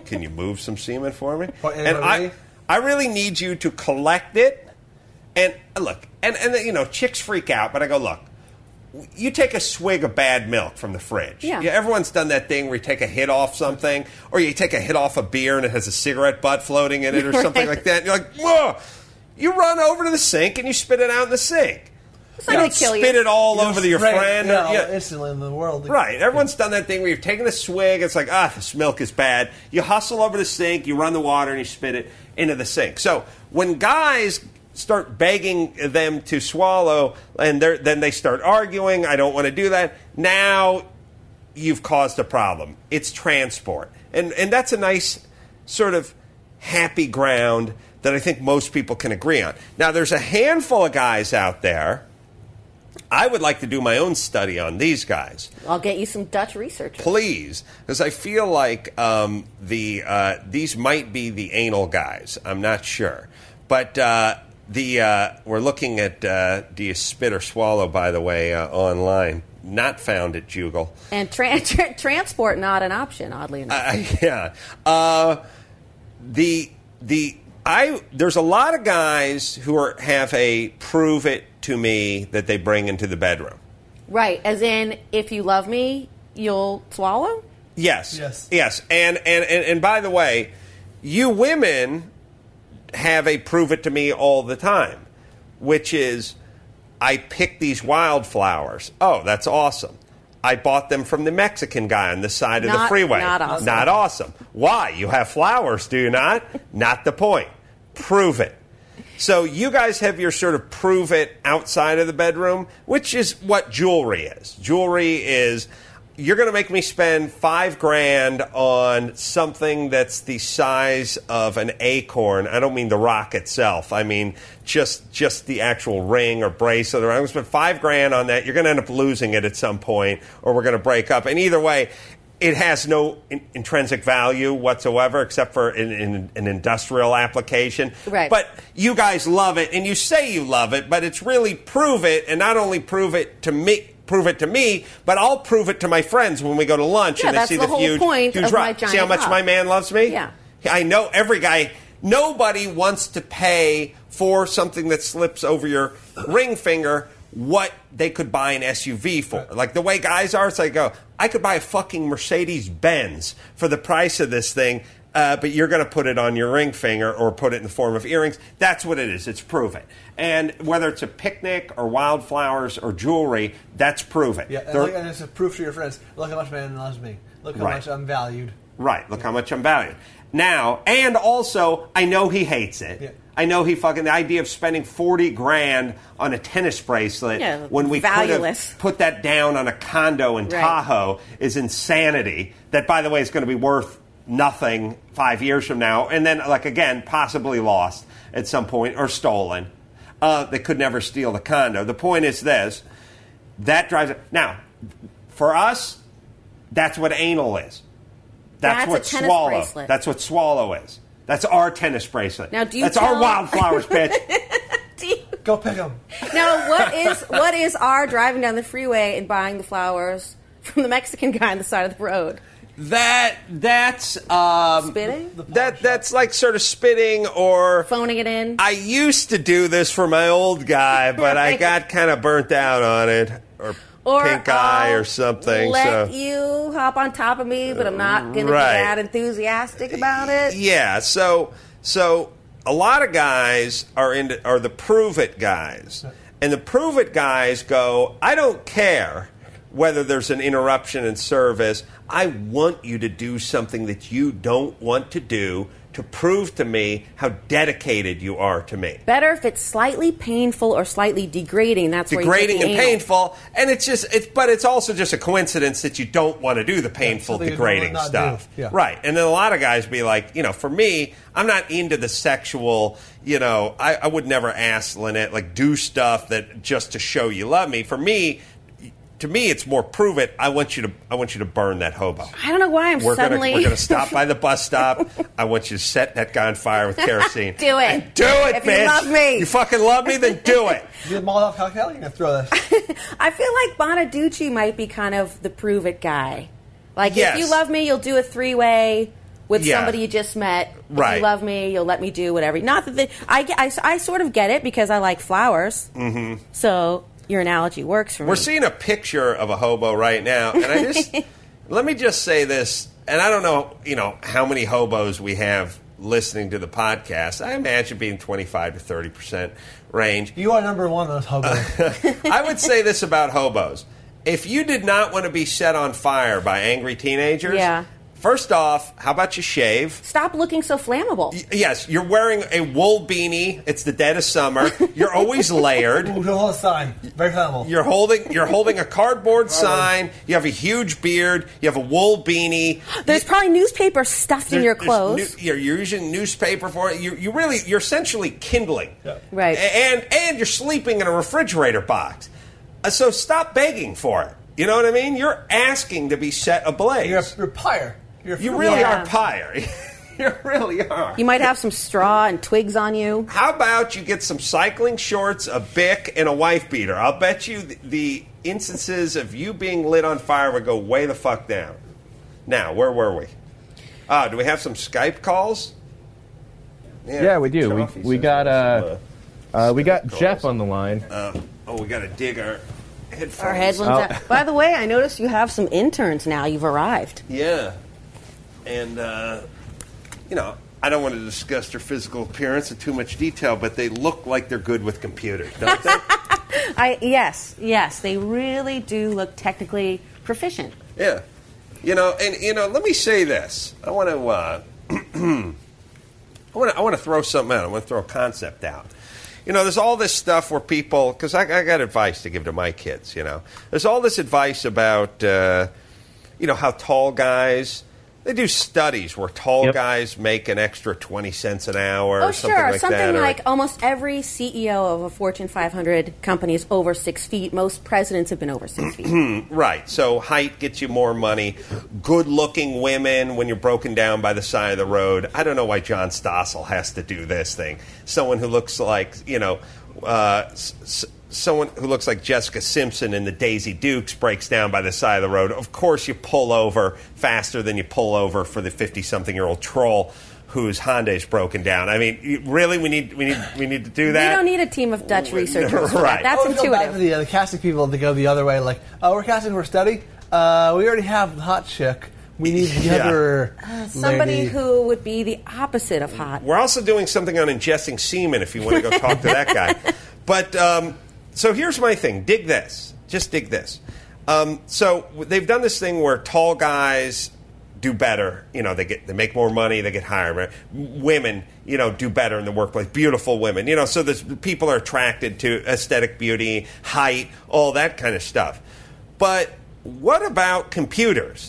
Speaker 1: Can you move some semen for me?
Speaker 2: And
Speaker 1: I really need you to collect it. And look, and chicks freak out, but I go, look, you take a swig of bad milk from the fridge.
Speaker 3: Yeah.
Speaker 1: Everyone's done that thing where you take a hit off something, or you take a hit off a beer and it has a cigarette butt floating in it or something like that. And you're like, whoa! You run over to the sink and you spit it out in the sink.
Speaker 3: It's
Speaker 1: You
Speaker 3: not
Speaker 1: don't
Speaker 3: gonna kill you.
Speaker 1: spit it all over your friend.
Speaker 2: Instantly in the world.
Speaker 1: Right. Everyone's done that thing where you've taken a swig, it's like, this milk is bad. You hustle over the sink, you run the water, and you spit it into the sink. So when guys start begging them to swallow, and then they start arguing, I don't want to do that, now you've caused a problem. It's transport. And that's a nice sort of happy ground that I think most people can agree on. Now, there's a handful of guys out there. I would like to do my own study on these guys.
Speaker 3: I'll get you some Dutch researchers.
Speaker 1: Please, because I feel like these might be the anal guys. I'm not sure. But we're looking at do you spit or swallow, by the way, online. Not found at Jugal.
Speaker 3: And transport not an option, oddly enough.
Speaker 1: Yeah. There's a lot of guys who have a prove it to me that they bring into the bedroom.
Speaker 3: Right, as in, if you love me, you'll swallow?
Speaker 1: Yes. And by the way, you women have a prove it to me all the time, which is, I picked these wildflowers. Oh, that's awesome. I bought them from the Mexican guy on the side of the freeway.
Speaker 3: Not awesome.
Speaker 1: Not awesome. Why? You have flowers, do you not? Not the point. Prove it. So you guys have your sort of prove it outside of the bedroom, which is what jewelry is. Jewelry is, you're going to make me spend $5,000 on something that's the size of an acorn. I don't mean the rock itself. I mean just the actual ring or bracelet. I'm going to spend $5,000 on that. You're going to end up losing it at some point, or we're going to break up. And either way, it has no intrinsic value whatsoever, except for in an industrial application.
Speaker 3: Right.
Speaker 1: But you guys love it, and you say you love it, but it's really prove it, and not only prove it to me, but I'll prove it to my friends when we go to lunch and they see the huge rock. See how much my man loves me?
Speaker 3: Yeah.
Speaker 1: I know every guy. Nobody wants to pay for something that slips over your ring finger what they could buy an SUV for. Like the way guys are, it's like, I could buy a fucking Mercedes-Benz for the price of this thing, but you're going to put it on your ring finger or put it in the form of earrings. That's what it is. It's prove it. And whether it's a picnic or wildflowers or jewelry, that's prove it.
Speaker 2: Yeah, and it's a proof to your friends. Look how much man loves me. Look how much I'm valued.
Speaker 1: Right. Look how much I'm valued. Now, and also, I know he hates it. Yeah. I know the idea of spending $40,000 on a tennis bracelet when we could have put that down on a condo in Tahoe is insanity. That, by the way, is going to be worth nothing 5 years from now. And then, again, possibly lost at some point or stolen. They could never steal the condo. The point is this. That drives it. Now, for us, that's what anal is. That's what swallow. Bracelet. That's what swallow is. That's our tennis bracelet.
Speaker 3: Now,
Speaker 1: that's our wildflowers, bitch.
Speaker 2: Go pick them.
Speaker 3: Now, what is our driving down the freeway and buying the flowers from the Mexican guy on the side of the road?
Speaker 1: That's
Speaker 3: spitting.
Speaker 1: That's like sort of spitting or
Speaker 3: phoning it in.
Speaker 1: I used to do this for my old guy, but I got kind of burnt out on it, or pink eye or something.
Speaker 3: Let you hop on top of me, but I'm not going to be that enthusiastic about it.
Speaker 1: Yeah, so a lot of guys are the prove it guys, and the prove it guys go, I don't care whether there's an interruption in service. I want you to do something that you don't want to do to prove to me how dedicated you are to me.
Speaker 3: Better if it's slightly painful or slightly degrading. That's
Speaker 1: degrading and painful, and but it's also just a coincidence that you don't want to do the painful, degrading stuff, right? And then a lot of guys be like, for me, I'm not into the sexual. I would never ask Lynette do stuff that just to show you love me. For me. To me, it's more prove it. I want you to burn that hobo.
Speaker 3: I don't know why we're going
Speaker 1: to stop by the bus stop. I want you to set that guy on fire with kerosene.
Speaker 3: Do it.
Speaker 1: And do it,
Speaker 3: if
Speaker 1: bitch.
Speaker 3: You love me.
Speaker 1: You fucking love me, then do it.
Speaker 2: You Molotov cocktail? You're going to throw this.
Speaker 3: I feel like Bonaducci might be kind of the prove it guy. If you love me, you'll do a 3-way with
Speaker 1: Yeah.
Speaker 3: somebody you just met. If
Speaker 1: Right.
Speaker 3: you love me, you'll let me do whatever. Not that I sort of get it because I like flowers. Mm-hmm. So your analogy works for me.
Speaker 1: We're seeing a picture of a hobo right now, and I just let me just say this, and I don't know, how many hobos we have listening to the podcast. I imagine being 25 to 30% range.
Speaker 2: You are number one of those hobos.
Speaker 1: I would say this about hobos. If you did not want to be set on fire by angry teenagers,
Speaker 3: Yeah.
Speaker 1: first off, how about you shave?
Speaker 3: Stop looking so flammable.
Speaker 1: Yes, you're wearing a wool beanie. It's the dead of summer. You're always layered.
Speaker 2: Ooh, don't hold a sign. Very flammable.
Speaker 1: You're holding a cardboard sign. You have a huge beard. You have a wool beanie.
Speaker 3: There's probably newspaper stuffed in your clothes.
Speaker 1: You're using newspaper for it. You're essentially kindling.
Speaker 2: Yeah.
Speaker 3: Right.
Speaker 1: And you're sleeping in a refrigerator box. So stop begging for it. You know what I mean? You're asking to be set ablaze.
Speaker 2: You're pyre.
Speaker 1: You really
Speaker 3: Yeah.
Speaker 1: are pyre. You really are.
Speaker 3: You might have some straw and twigs on you.
Speaker 1: How about you get some cycling shorts, a Bic, and a wife beater? I'll bet you the instances of you being lit on fire would go way the fuck down. Now, where were we? Do we have some Skype calls?
Speaker 4: Yeah, we do.
Speaker 1: Coffee
Speaker 4: We
Speaker 1: says
Speaker 4: got
Speaker 1: there's some,
Speaker 4: we got
Speaker 1: calls.
Speaker 4: Jeff on the line.
Speaker 1: we got to dig our headphones.
Speaker 3: Our headphones. Out. By the way, I noticed you have some interns now. You've arrived.
Speaker 1: Yeah. And, I don't want to discuss their physical appearance in too much detail, but they look like they're good with computers, don't they?
Speaker 3: Yes, they really do look technically proficient.
Speaker 1: Yeah. Let me say this. I want to I want to throw something out. I want to throw a concept out. There's all this stuff where people, because I got advice to give to my kids, There's all this advice about, how tall guys, they do studies where tall guys make an extra 20 cents an hour or something like that.
Speaker 3: Something like almost every CEO of a Fortune 500 company is over 6 feet. Most presidents have been over 6 feet.
Speaker 1: Right. So height gets you more money. Good-looking women when you're broken down by the side of the road. I don't know why John Stossel has to do this thing. Someone who looks like, someone who looks like Jessica Simpson in the Daisy Dukes breaks down by the side of the road. Of course, you pull over faster than you pull over for the 50-something-year-old troll whose Hyundai's broken down. I mean, really, we need to do that.
Speaker 3: We don't need a team of Dutch researchers.
Speaker 1: Right.
Speaker 3: That's
Speaker 2: Go back to
Speaker 3: intuitive.
Speaker 2: the casting people to go the other way. Like, we're casting for a study. We already have the hot chick. We need the other
Speaker 3: Somebody
Speaker 2: lady.
Speaker 3: who would be the opposite of hot.
Speaker 1: We're also doing something on ingesting semen if you want to go talk to that guy. But so here's my thing. Dig this. Just dig this. So they've done this thing where tall guys do better. They make more money. They get hired. Women, do better in the workplace. Beautiful women. So people are attracted to aesthetic beauty, height, all that kind of stuff. But what about computers?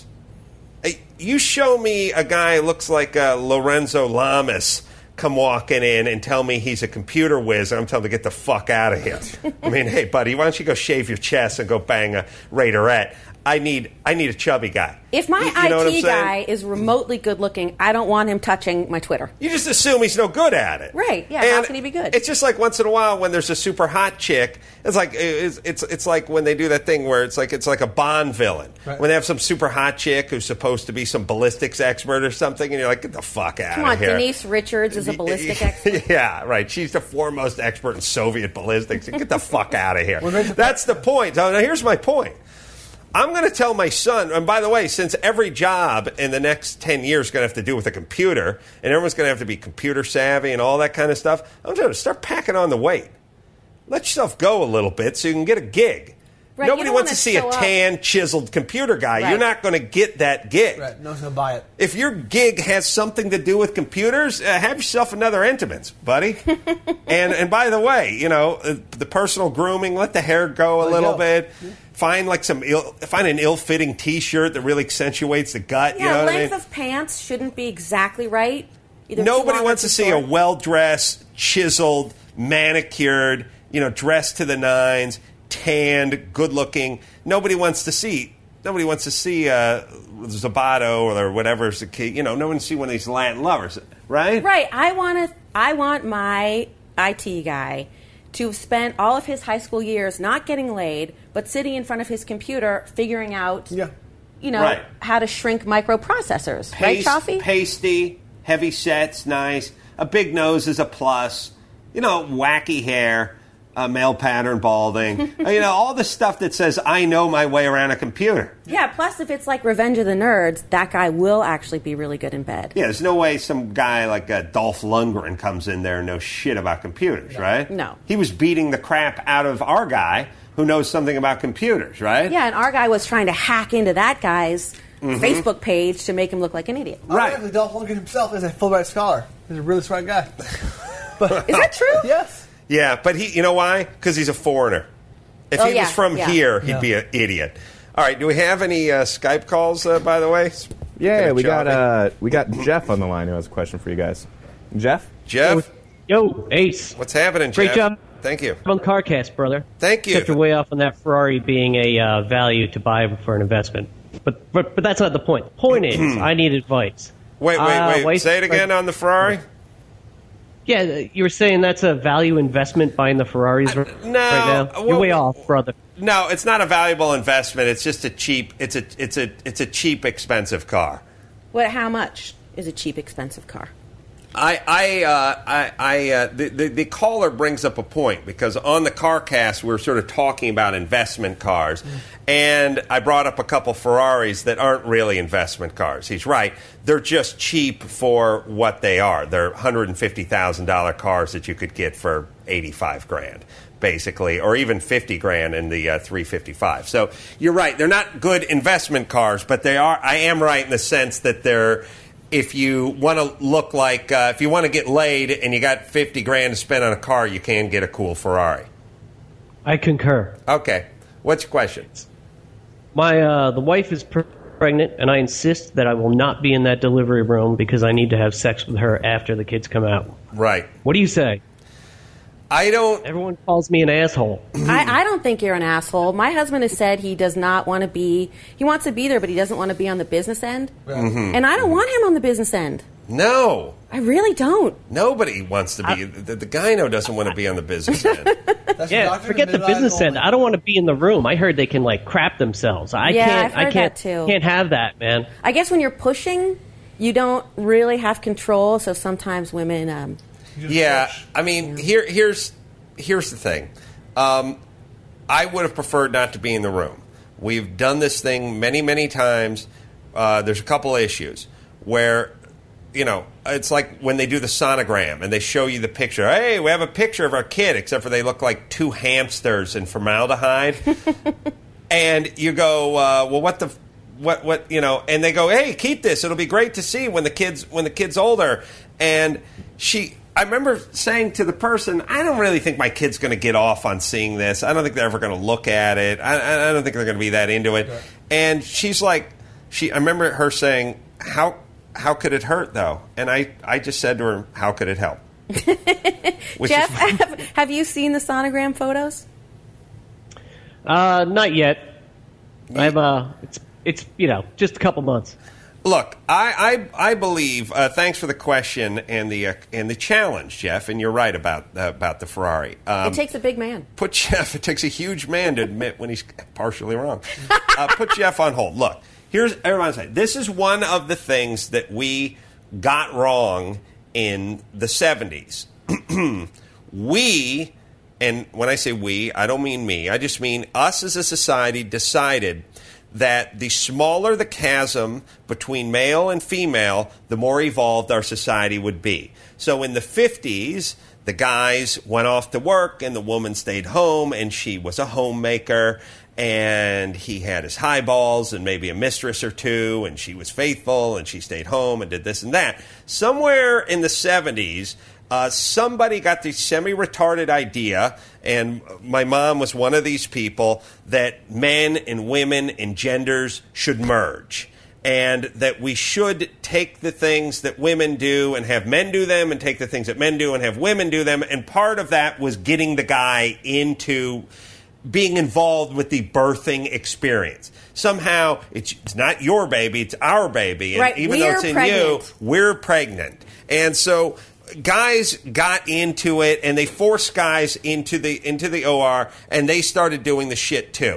Speaker 1: You show me a guy who looks like Lorenzo Lamas come walking in and tell me he's a computer whiz, and I'm telling him to get the fuck out of here. I mean, hey, buddy, why don't you go shave your chest and go bang a Raiderette? I need a chubby guy.
Speaker 3: If my
Speaker 1: You know what I'm
Speaker 3: IT
Speaker 1: saying?
Speaker 3: guy is remotely good looking, I don't want him touching my Twitter.
Speaker 1: You just assume he's no good at it,
Speaker 3: Right, yeah, how can he be good?
Speaker 1: It's just like once in a while when there's a super hot chick. It's like it's like when they do that thing where it's like a Bond villain
Speaker 2: Right.
Speaker 1: when they have some super hot chick who's supposed to be some ballistics expert or something, and you're like, get the fuck out
Speaker 3: Come
Speaker 1: of
Speaker 3: on,
Speaker 1: here.
Speaker 3: Denise Richards is a ballistic expert.
Speaker 1: Yeah, right. She's the foremost expert in Soviet ballistics. Get the fuck out of here.
Speaker 2: Well, there's a-
Speaker 1: That's the point. Now, here's my point. I'm going to tell my son, and by the way, since every job in the next 10 years is going to have to do with a computer, and everyone's going to have to be computer savvy and all that kind of stuff, I'm going to start packing on the weight. Let yourself go a little bit so you can get a gig.
Speaker 3: Right,
Speaker 1: Nobody
Speaker 3: you don't
Speaker 1: wants
Speaker 3: wanna
Speaker 1: to see a
Speaker 3: show up.
Speaker 1: tan, chiseled computer guy.
Speaker 3: Right.
Speaker 1: You're not going to get that gig.
Speaker 2: Right, no one's going to buy it.
Speaker 1: If your gig has something to do with computers, have yourself another Intimates, buddy. and by the way, the personal grooming, let the hair go a
Speaker 2: Let it
Speaker 1: little
Speaker 2: go.
Speaker 1: bit. Find an ill-fitting T-shirt that really accentuates the gut.
Speaker 3: Yeah,
Speaker 1: you know what I
Speaker 3: length
Speaker 1: mean?
Speaker 3: of pants shouldn't be exactly right. Either too
Speaker 1: Nobody
Speaker 3: long or
Speaker 1: wants
Speaker 3: too
Speaker 1: to see
Speaker 3: short.
Speaker 1: a well-dressed, chiseled, manicured, dressed to the nines, tanned, good-looking. Nobody wants to see Zabato or whatever's the key. No one wants to see one of these Latin lovers, right?
Speaker 3: Right. I want my IT guy to have spent all of his high school years not getting laid, but sitting in front of his computer figuring out,
Speaker 2: Yeah.
Speaker 1: Right.
Speaker 3: how to shrink microprocessors. Right, Chaffee?
Speaker 1: Pasty, heavy sets, nice. A big nose is a plus. Wacky hair, male pattern balding. All the stuff that says, I know my way around a computer.
Speaker 3: Yeah, plus if it's like Revenge of the Nerds, that guy will actually be really good in bed.
Speaker 1: Yeah, there's no way some guy like Dolph Lundgren comes in there and knows shit about computers, right?
Speaker 3: No.
Speaker 1: He was beating the crap out of our guy who knows something about computers, right?
Speaker 3: Yeah, and our guy was trying to hack into that guy's Facebook page to make him look like an idiot.
Speaker 1: Right.
Speaker 2: Ironically, Dolph Lundgren himself is a Fulbright scholar. He's a really smart guy. But
Speaker 3: Is that true?
Speaker 2: yes.
Speaker 1: Yeah, but you know why? Because he's a foreigner. If he was from here, he'd be an idiot. All right, do we have any Skype calls, by the way?
Speaker 4: Yeah, we got Jeff on the line who has a question for you guys. Jeff?
Speaker 1: Jeff?
Speaker 5: Yo, Ace.
Speaker 1: What's happening,
Speaker 5: Great
Speaker 1: Jeff?
Speaker 5: job.
Speaker 1: Thank you.
Speaker 5: On CarCast, brother.
Speaker 1: Thank you.
Speaker 5: Except you're way off on that Ferrari being a value to buy for an investment. But that's not the point. The point is, I need advice.
Speaker 1: Wait. Say it again on the Ferrari?
Speaker 5: Yeah, you were saying that's a value investment buying the Ferraris right now. You're way off, brother.
Speaker 1: No, it's not a valuable investment. It's just a cheap. It's a cheap, expensive car.
Speaker 3: What? How much is a cheap, expensive car?
Speaker 1: The caller brings up a point because on the CarCast we were sort of talking about investment cars, and I brought up a couple Ferraris that aren't really investment cars. He's right; they're just cheap for what they are. They're $150,000 cars that you could get for $85,000. Basically, or even $50,000 in the 355. So you're right; they're not good investment cars, but they are. I am right in the sense that they're. If you want to look like, if you want to get laid and you got $50,000 to spend on a car, you can get a cool Ferrari.
Speaker 5: I concur.
Speaker 1: Okay, what's your question?
Speaker 5: My the wife is pregnant, and I insist that I will not be in that delivery room because I need to have sex with her after the kids come out.
Speaker 1: Right.
Speaker 5: What do you say?
Speaker 1: I don't.
Speaker 5: Everyone calls me an asshole.
Speaker 3: I don't think you're an asshole. My husband has said he does not want to be. He wants to be there, but he doesn't want to be on the business end. And I don't want him on the business end.
Speaker 1: No.
Speaker 3: I really don't.
Speaker 1: Nobody wants to be. The gyno doesn't want to be on the business end.
Speaker 5: Yeah, forget the business end. I don't want to be in the room. I heard they can crap themselves.
Speaker 3: I've heard that too.
Speaker 5: Can't have that, man.
Speaker 3: I guess when you're pushing, you don't really have control. So sometimes women.
Speaker 1: Yeah, I mean, here's the thing. I would have preferred not to be in the room. We've done this thing many, many times. There's a couple of issues where, it's like when they do the sonogram and they show you the picture. Hey, we have a picture of our kid, except for they look like two hamsters in formaldehyde. And you go, well, what, and they go, hey, keep this. It'll be great to see when the kid's older. And I remember saying to the person, I don't really think my kid's going to get off on seeing this. I don't think they're ever going to look at it. I don't think they're going to be that into it. Right. And she's like, I remember her saying, how could it hurt, though? And I just said to her, how could it help?
Speaker 3: Jeff, have you seen the sonogram photos?
Speaker 5: Not yet. It's just a couple months.
Speaker 1: Look, I believe. Thanks for the question and the challenge, Jeff. And you're right about the Ferrari.
Speaker 3: It takes a big man.
Speaker 1: It takes a huge man to admit when he's partially wrong. Put Jeff on hold. Look, everyone say this is one of the things that we got wrong in the 70s. We, and when I say we, I don't mean me. I just mean us as a society decided that the smaller the chasm between male and female, the more evolved our society would be. So in the 50s, the guys went off to work and the woman stayed home, and she was a homemaker, and he had his highballs and maybe a mistress or two, and she was faithful, and she stayed home and did this and that. Somewhere in the 70s, somebody got the semi-retarded idea, and my mom was one of these people, that men and women and genders should merge. And that we should take the things that women do and have men do them, and take the things that men do and have women do them. And part of that was getting the guy into being involved with the birthing experience. Somehow, it's not your baby, it's our baby. And
Speaker 3: right,
Speaker 1: even though it's in you, we're pregnant. And so guys got into it, and they forced guys into the OR, and they started doing the shit too.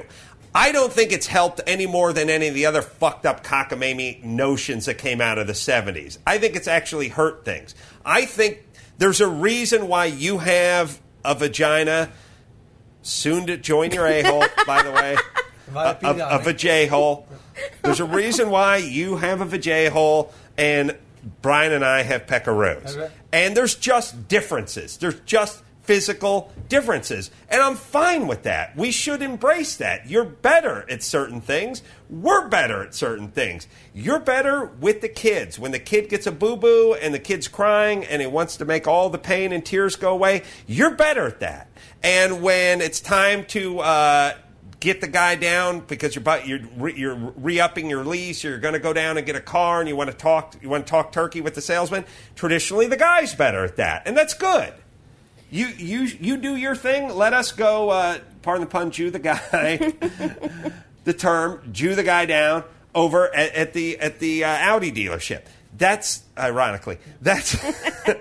Speaker 1: I don't think it's helped any more than any of the other fucked up cockamamie notions that came out of the 70s. I think it's actually hurt things. I think there's a reason why you have a vagina, soon to join your a-hole, by the way, a vajay-hole. There's a reason why you have a vajay-hole and Brian and I have peccaroos.
Speaker 2: Okay.
Speaker 1: And there's just differences. There's just physical differences. And I'm fine with that. We should embrace that. You're better at certain things. We're better at certain things. You're better with the kids. When the kid gets a boo-boo and the kid's crying and he wants to make all the pain and tears go away, you're better at that. And when it's time to get the guy down because you're re-upping your lease, or you're going to go down and get a car and you want to talk turkey with the salesman, traditionally the guy's better at that. And that's good. You do your thing. Let us go, pardon the pun, Jew the guy, the term, Jew the guy down over at the Audi dealership. That's, ironically, that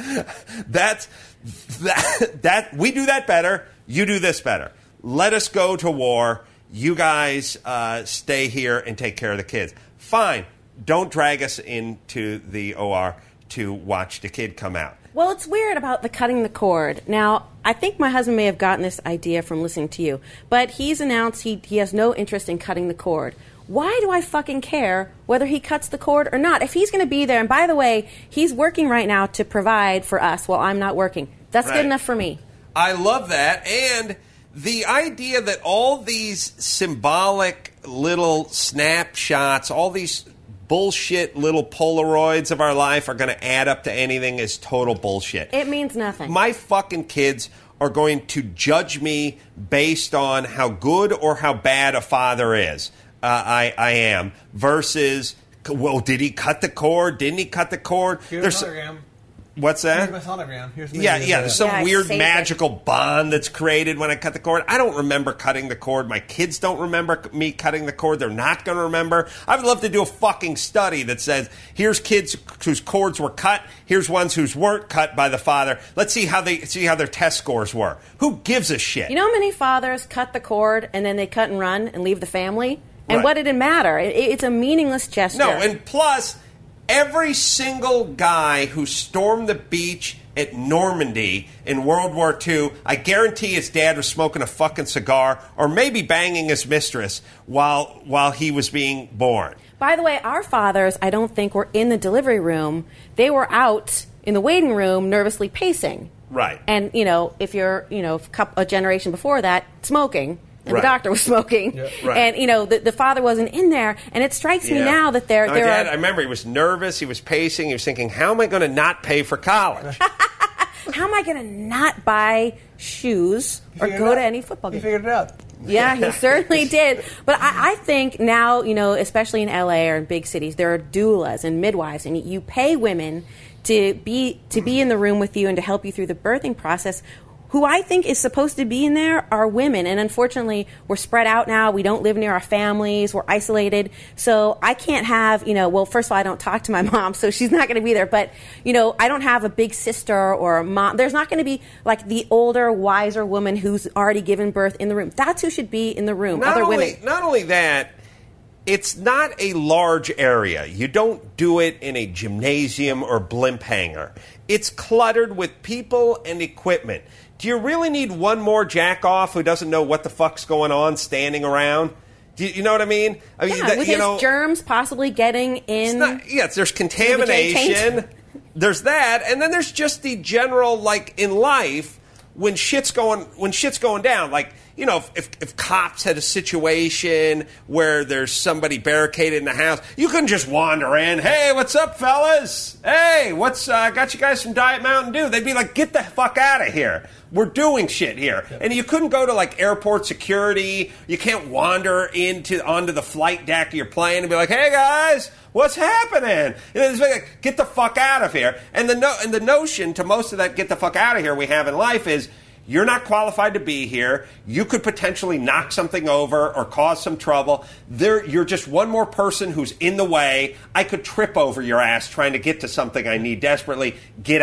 Speaker 1: we do that better. You do this better. Let us go to war. You guys stay here and take care of the kids. Fine. Don't drag us into the OR to watch the kid come out.
Speaker 3: Well, it's weird about the cutting the cord. Now, I think my husband may have gotten this idea from listening to you, but he's announced he has no interest in cutting the cord. Why do I fucking care whether he cuts the cord or not? If he's going to be there, and by the way, he's working right now to provide for us while I'm not working. That's
Speaker 1: right.
Speaker 3: Good enough for me.
Speaker 1: I love that. And the idea that all these symbolic little snapshots, all these bullshit little Polaroids of our life are going to add up to anything is total bullshit.
Speaker 3: It means nothing.
Speaker 1: My fucking kids are going to judge me based on how good or how bad a father is. I am. Versus, well, did he cut the cord? Didn't he cut the cord?
Speaker 2: Here's an
Speaker 1: What's that?
Speaker 2: Here's my sonogram. Here's
Speaker 1: There's some weird
Speaker 3: saved
Speaker 1: magical bond that's created when I cut the cord. I don't remember cutting the cord. My kids don't remember me cutting the cord. They're not going to remember. I would love to do a fucking study that says, here's kids whose cords were cut. Here's ones whose weren't cut by the father. Let's see how their test scores were. Who gives a shit?
Speaker 3: You know how many fathers cut the cord and then they cut and run and leave the family? And
Speaker 1: Right.
Speaker 3: what did it matter? It's a meaningless gesture.
Speaker 1: No, and plus, every single guy who stormed the beach at Normandy in World War II, I guarantee his dad was smoking a fucking cigar or maybe banging his mistress while he was being born.
Speaker 3: By the way, our fathers, I don't think, were in the delivery room. They were out in the waiting room nervously pacing.
Speaker 1: Right.
Speaker 3: And, if you're, a generation before that, smoking. And
Speaker 1: Right.
Speaker 3: the doctor was smoking.
Speaker 2: Yeah.
Speaker 1: Right.
Speaker 3: And, the father wasn't in there. And it strikes me now that there
Speaker 1: My dad,
Speaker 3: are...
Speaker 1: I remember he was nervous. He was pacing. He was thinking, how am I going to not pay for college?
Speaker 3: How am I going to not buy shoes or
Speaker 2: Figured
Speaker 3: go
Speaker 2: it
Speaker 3: to
Speaker 2: out.
Speaker 3: any football
Speaker 2: He
Speaker 3: game?
Speaker 2: figured it out.
Speaker 3: Yeah, he certainly did. But I think now, especially in LA or in big cities, there are doulas and midwives, and you pay women to be in the room with you and to help you through the birthing process. Who I think is supposed to be in there are women. And unfortunately, we're spread out now. We don't live near our families. We're isolated. So I can't have, first of all, I don't talk to my mom, so she's not going to be there. But, I don't have a big sister or a mom. There's not going to be like the older, wiser woman who's already given birth in the room. That's who should be in the room, other women.
Speaker 1: Not only that, it's not a large area. You don't do it in a gymnasium or blimp hangar. It's cluttered with people and equipment. Do you really need one more jack-off who doesn't know what the fuck's going on standing around? Do you know what I mean? I mean,
Speaker 3: Yeah, with his germs possibly getting in.
Speaker 1: There's contamination. There's that, and then there's just the general, like in life, when shit's going down. Like, if cops had a situation where there's somebody barricaded in the house, you couldn't just wander in. Hey, what's up, fellas? Hey, got you guys some Diet Mountain Dew? They'd be like, get the fuck out of here. We're doing shit here. Yeah. And you couldn't go to like airport security. You can't wander onto the flight deck of your plane and be like, hey guys, what's happening? It's like, get the fuck out of here. And the notion to most of that get the fuck out of here we have in life is, you're not qualified to be here. You could potentially knock something over or cause some trouble. You're just one more person who's in the way. I could trip over your ass trying to get to something I need desperately. Get out.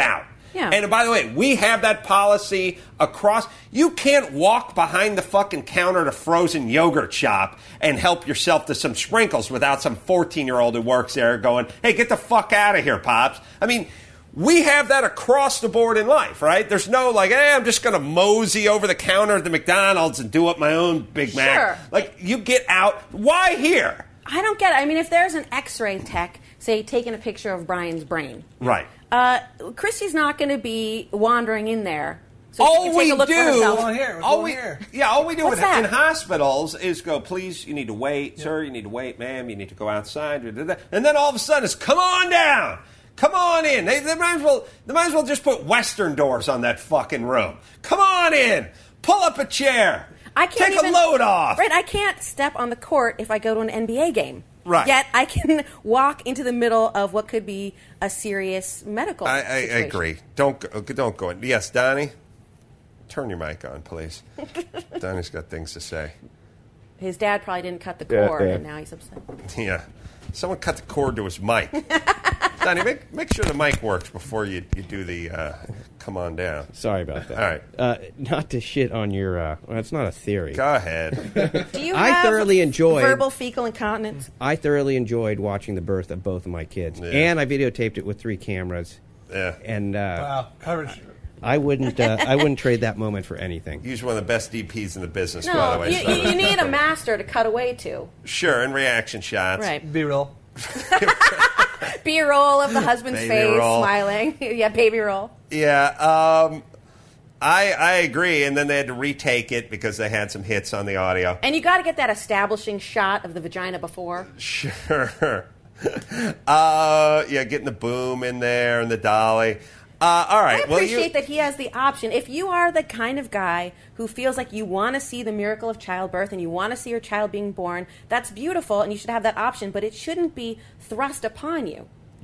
Speaker 3: Yeah.
Speaker 1: And by the way, we have that policy across. You can't walk behind the fucking counter at a frozen yogurt shop and help yourself to some sprinkles without some 14-year-old who works there going, hey, get the fuck out of here, Pops. I mean, we have that across the board in life, right? There's no like, hey, I'm just going to mosey over the counter at the McDonald's and do up my own Big Mac.
Speaker 3: Sure.
Speaker 1: Like, you get out. Why here?
Speaker 3: I don't get it. I mean, if there's an X-ray tech, say, taking a picture of Brian's brain.
Speaker 1: Right.
Speaker 3: Christy's not going to be wandering in there. So
Speaker 1: All
Speaker 3: she can take
Speaker 1: we
Speaker 3: a look
Speaker 1: do,
Speaker 3: for herself.
Speaker 1: all we do
Speaker 3: What's that?
Speaker 1: in hospitals is go, please, you need to wait, sir, you need to wait, ma'am, you need to go outside, and then all of a sudden it's, come on down. Come on in. They might as well just put Western doors on that fucking room. Come on in. Pull up a chair.
Speaker 3: I can't
Speaker 1: Take a load off.
Speaker 3: Right, I can't step on the court if I go to an NBA game.
Speaker 1: Right.
Speaker 3: Yet I can walk into the middle of what could be a serious medical situation.
Speaker 1: I agree. Don't go in. Yes, Donnie? Turn your mic on, please. Donnie's got things to say.
Speaker 3: His dad probably didn't cut the cord,
Speaker 4: yeah.
Speaker 3: and now he's upset.
Speaker 1: Yeah. Someone cut the cord to his mic. Donnie, make sure the mic works before you do the come on down.
Speaker 6: Sorry about that.
Speaker 1: All right.
Speaker 6: Not to shit on your... well, it's not a theory.
Speaker 1: Go ahead.
Speaker 3: Do you
Speaker 6: I
Speaker 3: have
Speaker 6: thoroughly enjoyed-
Speaker 3: verbal fecal incontinence?
Speaker 6: I thoroughly enjoyed watching the birth of both of my kids.
Speaker 1: Yeah.
Speaker 6: And I videotaped it with 3 cameras.
Speaker 1: Yeah.
Speaker 6: And
Speaker 2: Wow, coverage.
Speaker 6: I wouldn't trade that moment for anything.
Speaker 1: He's one of the best DPs in the business, by the
Speaker 3: No,
Speaker 1: way.
Speaker 3: you need a master to cut away to.
Speaker 1: Sure, and reaction shots.
Speaker 3: Right.
Speaker 2: Be real.
Speaker 3: B-roll of the husband's
Speaker 1: Baby
Speaker 3: face
Speaker 1: roll.
Speaker 3: smiling. Yeah, baby roll.
Speaker 1: Yeah, I agree. And then they had to retake it because they had some hits on the audio.
Speaker 3: And you got to get that establishing shot of the vagina before.
Speaker 1: Sure. Yeah, getting the boom in there and the dolly. All right.
Speaker 3: I appreciate that he has the option. If you are the kind of guy who feels like you want to see the miracle of childbirth and you want to see your child being born, that's beautiful and you should have that option, but it shouldn't be thrust upon you.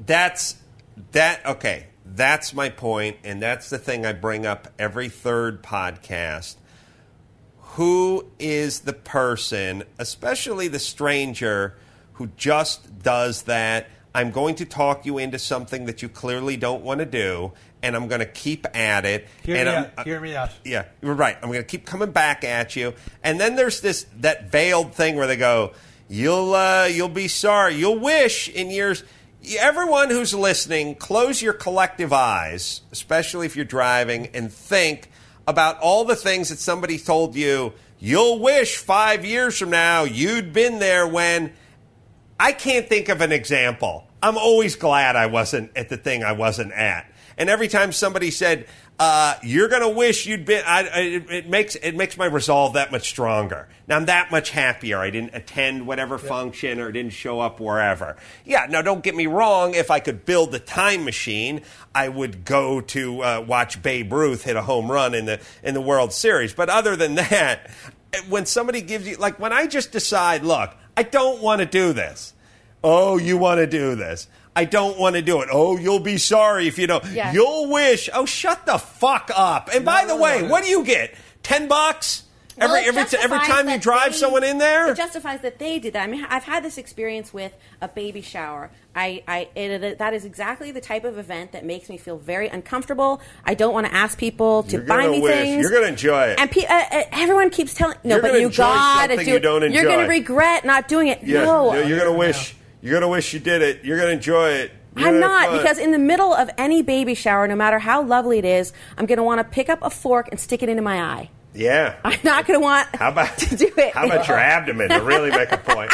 Speaker 1: Okay. That's my point, and that's the thing I bring up every third podcast. Who is the person, especially the stranger, who just does that? I'm going to talk you into something that you clearly don't want to do, and I'm going to keep at it.
Speaker 2: Hear me out.
Speaker 1: Yeah, you're right. I'm going to keep coming back at you. And then there's that veiled thing where they go, you'll be sorry. You'll wish in years. Everyone who's listening, close your collective eyes, especially if you're driving, and think about all the things that somebody told you. You'll wish 5 years from now you'd been there when. I can't think of an example. I'm always glad I wasn't at the thing I wasn't at. And every time somebody said, you're going to wish you'd been, it makes my resolve that much stronger. Now I'm that much happier. I didn't attend whatever function or didn't show up wherever. Yeah, now don't get me wrong. If I could build the time machine, I would go to watch Babe Ruth hit a home run in the World Series. But other than that, when somebody gives you, like when I just decide, look, I don't want to do this. Oh, you want to do this. I don't want to do it. Oh, you'll be sorry if you don't.
Speaker 3: Yeah.
Speaker 1: You'll wish. Oh, shut the fuck up. And by the way, what do you get? $10? Every time you drive someone in there?
Speaker 3: It justifies that they did that. I mean, I've had this experience with a baby shower. That is exactly the type of event that makes me feel very uncomfortable. I don't want to ask people to buy me things.
Speaker 1: You're going to enjoy it.
Speaker 3: And everyone keeps telling, no,
Speaker 1: You're
Speaker 3: but
Speaker 1: gonna
Speaker 3: you
Speaker 1: enjoy
Speaker 3: got to
Speaker 1: something
Speaker 3: do
Speaker 1: you
Speaker 3: it.
Speaker 1: don't
Speaker 3: You're going
Speaker 1: enjoy.
Speaker 3: to regret not doing it.
Speaker 1: Yeah,
Speaker 3: No.
Speaker 1: you're going to wish. You're going to wish you did it. You're going to enjoy it.
Speaker 3: I'm not, because in the middle of any baby shower, no matter how lovely it is, I'm going to want to pick up a fork and stick it into my eye.
Speaker 1: Yeah.
Speaker 3: I'm not going to want to do it.
Speaker 1: How about your abdomen to really make a point?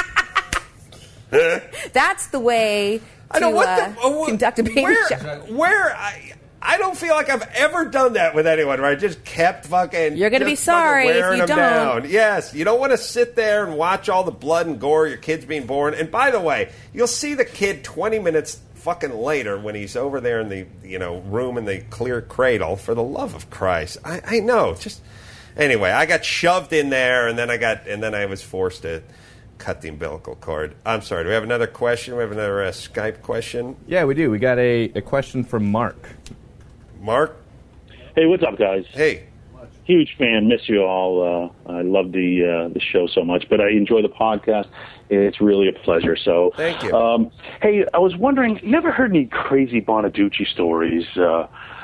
Speaker 3: That's the way to conduct a baby shower.
Speaker 1: I don't feel like I've ever done that with anyone, right? Just kept fucking.
Speaker 3: You're going to be
Speaker 1: just fucking
Speaker 3: sorry if
Speaker 1: wearing
Speaker 3: you
Speaker 1: them
Speaker 3: don't.
Speaker 1: down. Yes, you don't want to sit there and watch all the blood and gore, your kid's being born. And by the way, you'll see the kid 20 minutes fucking later when he's over there in the room in the clear cradle. For the love of Christ, I know. Just anyway, I got shoved in there, and then I was forced to cut the umbilical cord. I'm sorry. Do we have another question? We have another Skype question.
Speaker 4: Yeah, we do. We got a question from Mark.
Speaker 1: Mark?
Speaker 7: Hey, what's up, guys?
Speaker 1: Hey.
Speaker 7: Huge fan. Miss you all. I love the show so much, but I enjoy the podcast. It's really a pleasure. So,
Speaker 1: thank you.
Speaker 7: Hey, I was wondering, never heard any crazy Bonaducci stories?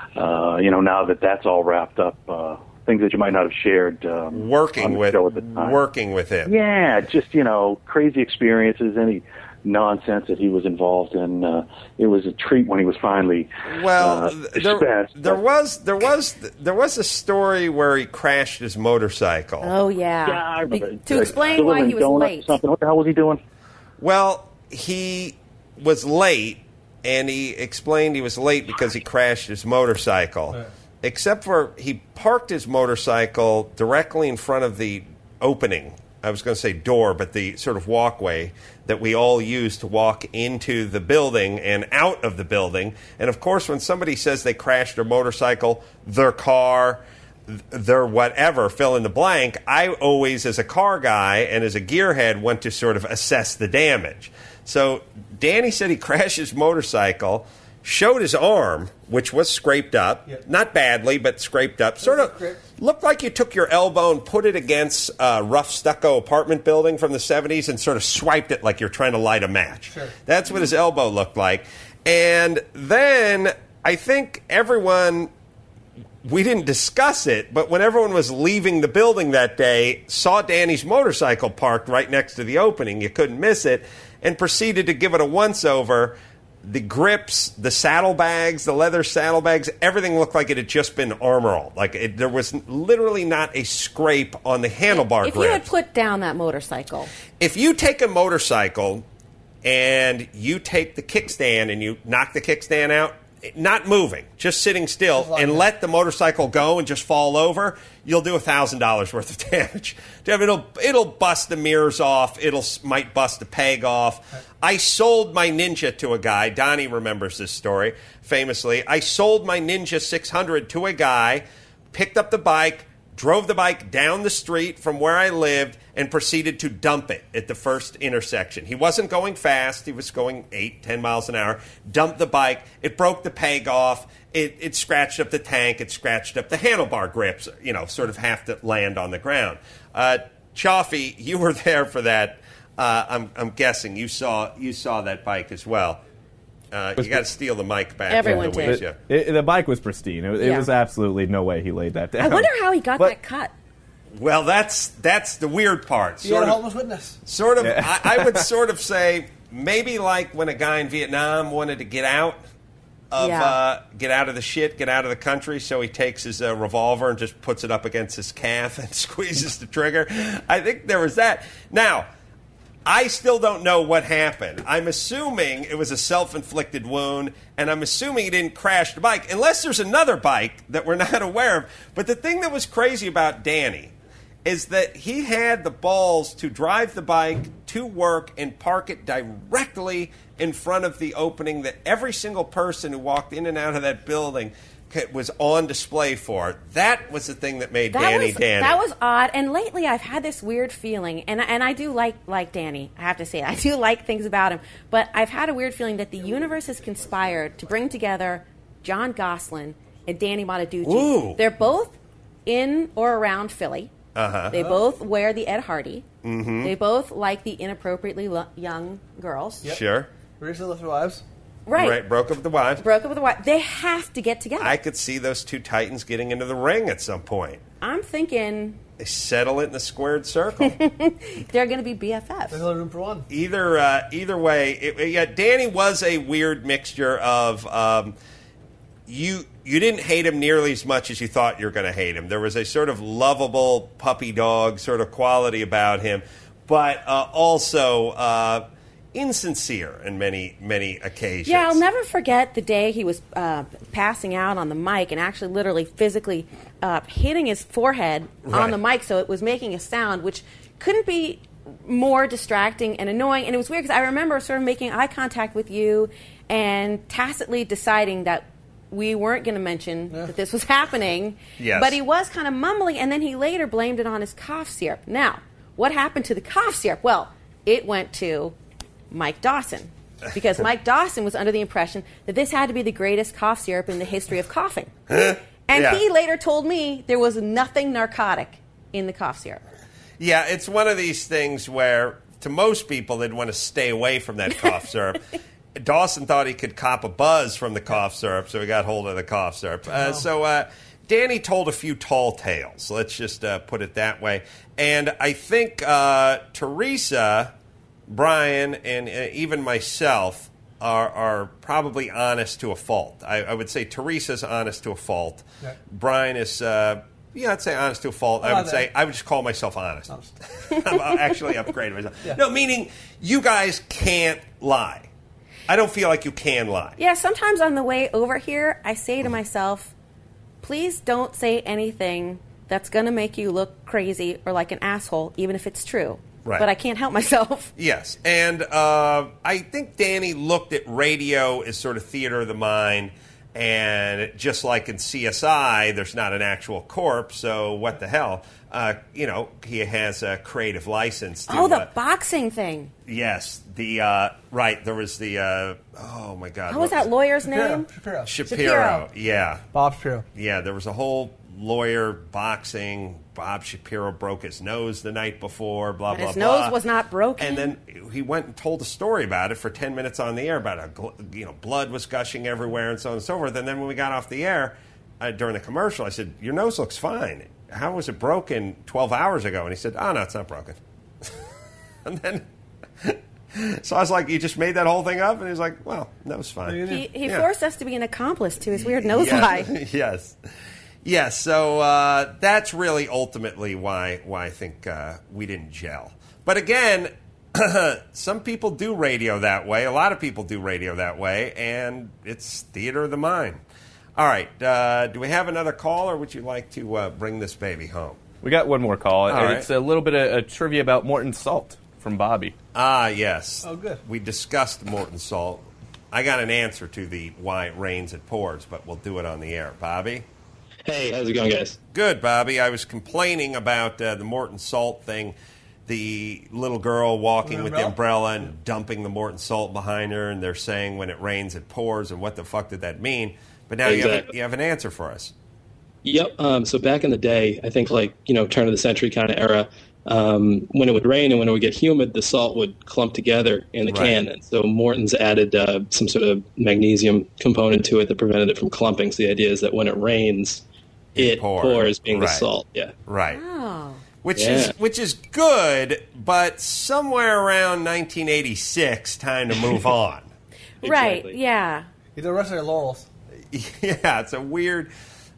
Speaker 7: now that that's all wrapped up, things that you might not have shared
Speaker 1: working
Speaker 7: on the show at the time.
Speaker 1: Working with him.
Speaker 7: Yeah, just, crazy experiences, any nonsense that he was involved in. It was a treat when he was finally dispensed.
Speaker 1: There was a story where he crashed his motorcycle.
Speaker 3: Oh, yeah.
Speaker 7: Yeah, I remember.
Speaker 3: To explain why he was late.
Speaker 7: Something. What the hell was he doing?
Speaker 1: Well, he was late, and he explained he was late because he crashed his motorcycle.
Speaker 2: Right.
Speaker 1: Except for he parked his motorcycle directly in front of the opening. I was going to say door, but the sort of walkway that we all use to walk into the building and out of the building. And, of course, when somebody says they crashed their motorcycle, their car, their whatever, fill in the blank, I always, as a car guy and as a gearhead, went to sort of assess the damage. So Danny said he crashed his motorcycle, showed his arm, which was scraped up, not badly, but scraped up. Sort of looked like you took your elbow and put it against a rough stucco apartment building from the 70s and sort of swiped it like you're trying to light a match.
Speaker 2: Sure.
Speaker 1: That's what his elbow looked like. And then I think we didn't discuss it, but when everyone was leaving the building that day, saw Danny's motorcycle parked right next to the opening, you couldn't miss it, and proceeded to give it a once-over. The grips, the saddlebags, the leather saddlebags, everything looked like it had just been armor-all. There was literally not a scrape on the handlebar grip.
Speaker 3: If you had put down that motorcycle.
Speaker 1: If you take a motorcycle and you take the kickstand and you knock the kickstand out, not moving, just sitting still, and let the motorcycle go and just fall over, you'll do $1,000 worth of damage. It'll bust the mirrors off. Might bust the peg off. I sold my Ninja to a guy. Donnie remembers this story famously. I sold my Ninja 600 to a guy, picked up the bike, drove the bike down the street from where I lived, and proceeded to dump it at the first intersection. He wasn't going fast. He was going 8-10 miles an hour. Dumped the bike. It broke the peg off. It scratched up the tank. It scratched up the handlebar grips, sort of have to land on the ground. Chaffee, you were there for that. I'm guessing you saw that bike as well. You got to steal the mic back.
Speaker 3: Everyone
Speaker 1: did.
Speaker 4: The bike was pristine. It was absolutely no way he laid that down.
Speaker 3: I wonder how he got that cut.
Speaker 1: Well, that's the weird part.
Speaker 2: You had a homeless witness.
Speaker 1: Sort of. Yeah. I would sort of say maybe like when a guy in Vietnam wanted to get out of the shit, get out of the country, so he takes his revolver and just puts it up against his calf and squeezes the trigger. I think there was that. Now, I still don't know what happened. I'm assuming it was a self-inflicted wound, and I'm assuming he didn't crash the bike, unless there's another bike that we're not aware of. But the thing that was crazy about Danny is that he had the balls to drive the bike to work and park it directly in front of the opening that every single person who walked in and out of that building was on display for. That was the thing that made Danny Danny.
Speaker 3: That was odd. And lately I've had this weird feeling, and I do like Danny, I have to say. I do like things about him. But I've had a weird feeling that the universe has conspired to bring together John Gosselin and Danny Bonaduce.
Speaker 1: Ooh.
Speaker 3: They're both in or around Philly.
Speaker 1: Uh-huh.
Speaker 3: They both wear the Ed Hardy.
Speaker 1: Mm-hmm.
Speaker 3: They both like the inappropriately young girls.
Speaker 2: Yep.
Speaker 1: Sure.
Speaker 2: Recently left their wives.
Speaker 3: Right.
Speaker 1: Broke up with the wives.
Speaker 3: Broke up with the wife. They have to get together.
Speaker 1: I could see those two titans getting into the ring at some point.
Speaker 3: I'm thinking
Speaker 1: They settle it in the squared circle.
Speaker 3: they're going to be BFFs.
Speaker 2: There's only room for one.
Speaker 1: Either way, Danny was a weird mixture of you didn't hate him nearly as much as you thought you were going to hate him. There was a sort of lovable puppy dog sort of quality about him, but also insincere in many occasions.
Speaker 3: Yeah, I'll never forget the day he was passing out on the mic and actually literally physically hitting his forehead on the mic, so it was making a sound which couldn't be more distracting and annoying. And it was weird because I remember sort of making eye contact with you and tacitly deciding that we weren't going to mention that this was happening.
Speaker 1: Yes.
Speaker 3: But he was kind of mumbling, and then he later blamed it on his cough syrup. Now, what happened to the cough syrup? Well, it went to Mike Dawson, because Mike Dawson was under the impression that this had to be the greatest cough syrup in the history of coughing. And he later told me there was nothing narcotic in the cough syrup.
Speaker 1: Yeah, it's one of these things where, to most people, they'd want to stay away from that cough syrup. Dawson thought he could cop a buzz from the cough syrup, so he got hold of the cough syrup. So Danny told a few tall tales. Let's just put it that way. And I think Teresa, Brian, and even myself are probably honest to a fault. I would say Teresa's honest to a fault. Yeah. Brian is, I'd say honest to a fault. I would just call myself honest. I'm actually upgraded myself. Yeah. No, meaning you guys can't lie. I don't feel like you can lie.
Speaker 3: Yeah, sometimes on the way over here, I say to myself, please don't say anything that's going to make you look crazy or like an asshole, even if it's true. Right. But I can't help myself.
Speaker 1: Yes, and I think Danny looked at radio as sort of theater of the mind, and just like in CSI, there's not an actual corpse, so what the hell? He has a creative license.
Speaker 3: The boxing thing.
Speaker 1: Yes, there was the, oh my God.
Speaker 3: What was that lawyer's name?
Speaker 1: Shapiro, yeah.
Speaker 2: Bob Shapiro.
Speaker 1: Yeah, there was a whole lawyer boxing. Bob Shapiro broke his nose the night before, blah, blah, blah.
Speaker 3: His nose was not broken.
Speaker 1: And then he went and told a story about it for 10 minutes on the air about blood was gushing everywhere and so on and so forth. And then when we got off the air during the commercial, I said, your nose looks fine. How was it broken 12 hours ago? And he said, oh, no, it's not broken. And then... So I was like, you just made that whole thing up? And he was like, well, that was fine.
Speaker 3: He forced us to be an accomplice to his weird nose lie.
Speaker 1: Yes, so that's really ultimately why I think we didn't gel. But again, some people do radio that way. A lot of people do radio that way, and it's theater of the mind. All right, do we have another call, or would you like to bring this baby home?
Speaker 4: We got one more call.
Speaker 1: Right.
Speaker 4: It's a little bit of trivia about Morton Salt from Bobby.
Speaker 1: Ah, yes.
Speaker 2: Oh, good.
Speaker 1: We discussed Morton Salt. I got an answer to the why it rains, it pours, but we'll do it on the air. Bobby?
Speaker 8: Hey, how's it going, guys?
Speaker 1: Good, Bobby. I was complaining about the Morton Salt thing, the little girl walking with the umbrella and dumping the Morton Salt behind her, and they're saying when it rains, it pours, and what the fuck did that mean? But now you have an answer for us.
Speaker 8: Yep. So back in the day, I think turn of the century kind of era, when it would rain and when it would get humid, the salt would clump together in the can. And so Morton's added some sort of magnesium component to it that prevented it from clumping. So the idea is that when it rains, it pours, being the salt. Yeah.
Speaker 1: Right.
Speaker 3: Oh.
Speaker 1: Which is good, but somewhere around 1986, time to move on.
Speaker 8: Exactly.
Speaker 3: Right. Yeah.
Speaker 2: You don't rest on your laurels.
Speaker 1: Yeah, it's a weird.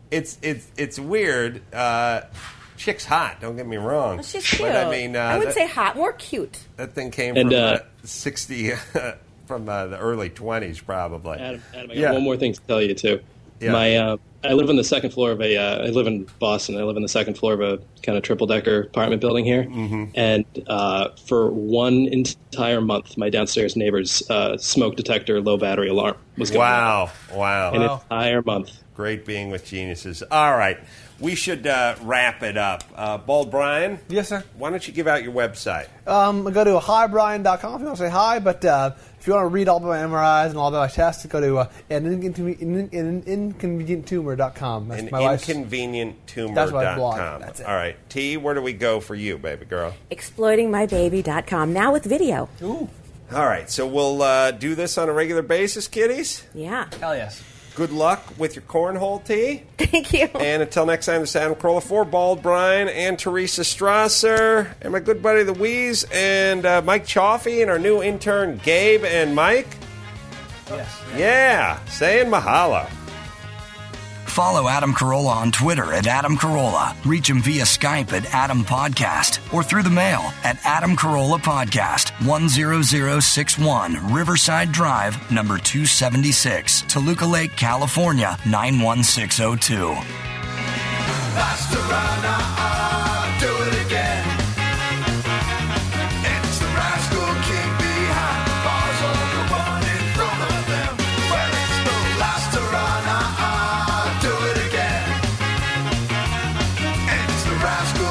Speaker 1: It's weird. Chick's hot. Don't get me wrong.
Speaker 3: Well, she's cute.
Speaker 1: But I mean,
Speaker 3: I would say hot, more cute.
Speaker 1: That thing came from 60 from the early 20s, probably.
Speaker 8: Adam, I got one more thing to tell you too.
Speaker 1: Yeah.
Speaker 8: I live on the second floor of I live in Boston. I live on the second floor of a kind of triple-decker apartment building here. Mm-hmm. And for one entire month, my downstairs neighbor's smoke detector low battery alarm was going off.
Speaker 1: Wow.
Speaker 8: An entire month.
Speaker 1: Great being with geniuses. All right. We should wrap it up. Bald Brian?
Speaker 2: Yes, sir.
Speaker 1: Why don't you give out your website?
Speaker 2: Go to hibrian.com if you want to say hi, but if you want to read all about my MRIs and all about my tests, go to inconvenienttumor.com. That's my wife's.
Speaker 1: Inconvenienttumor.com.
Speaker 2: That's my blog. That's it.
Speaker 1: All right. T, where do we go for you, baby girl?
Speaker 3: Exploitingmybaby.com, now with video.
Speaker 2: Ooh.
Speaker 1: All right. So we'll do this on a regular basis, kiddies?
Speaker 3: Yeah.
Speaker 2: Hell yes.
Speaker 1: Good luck with your cornhole, T.
Speaker 3: Thank you.
Speaker 1: And until next time, this is Adam Carolla for Bald Brian and Teresa Strasser and my good buddy Louise and Mike Chaffee and our new intern Gabe and Mike.
Speaker 2: Yes.
Speaker 1: Yeah. Saying mahalo.
Speaker 9: Follow Adam Carolla on Twitter at Adam Carolla. Reach him via Skype at Adam Podcast or through the mail at Adam Carolla Podcast, 10061 Riverside Drive, number 276, Toluca Lake, California, 91602.
Speaker 10: Do it again. It's the rascal king behind the bars, on the one in front of them. Well, it's the last to run. Do it again. It's the rascal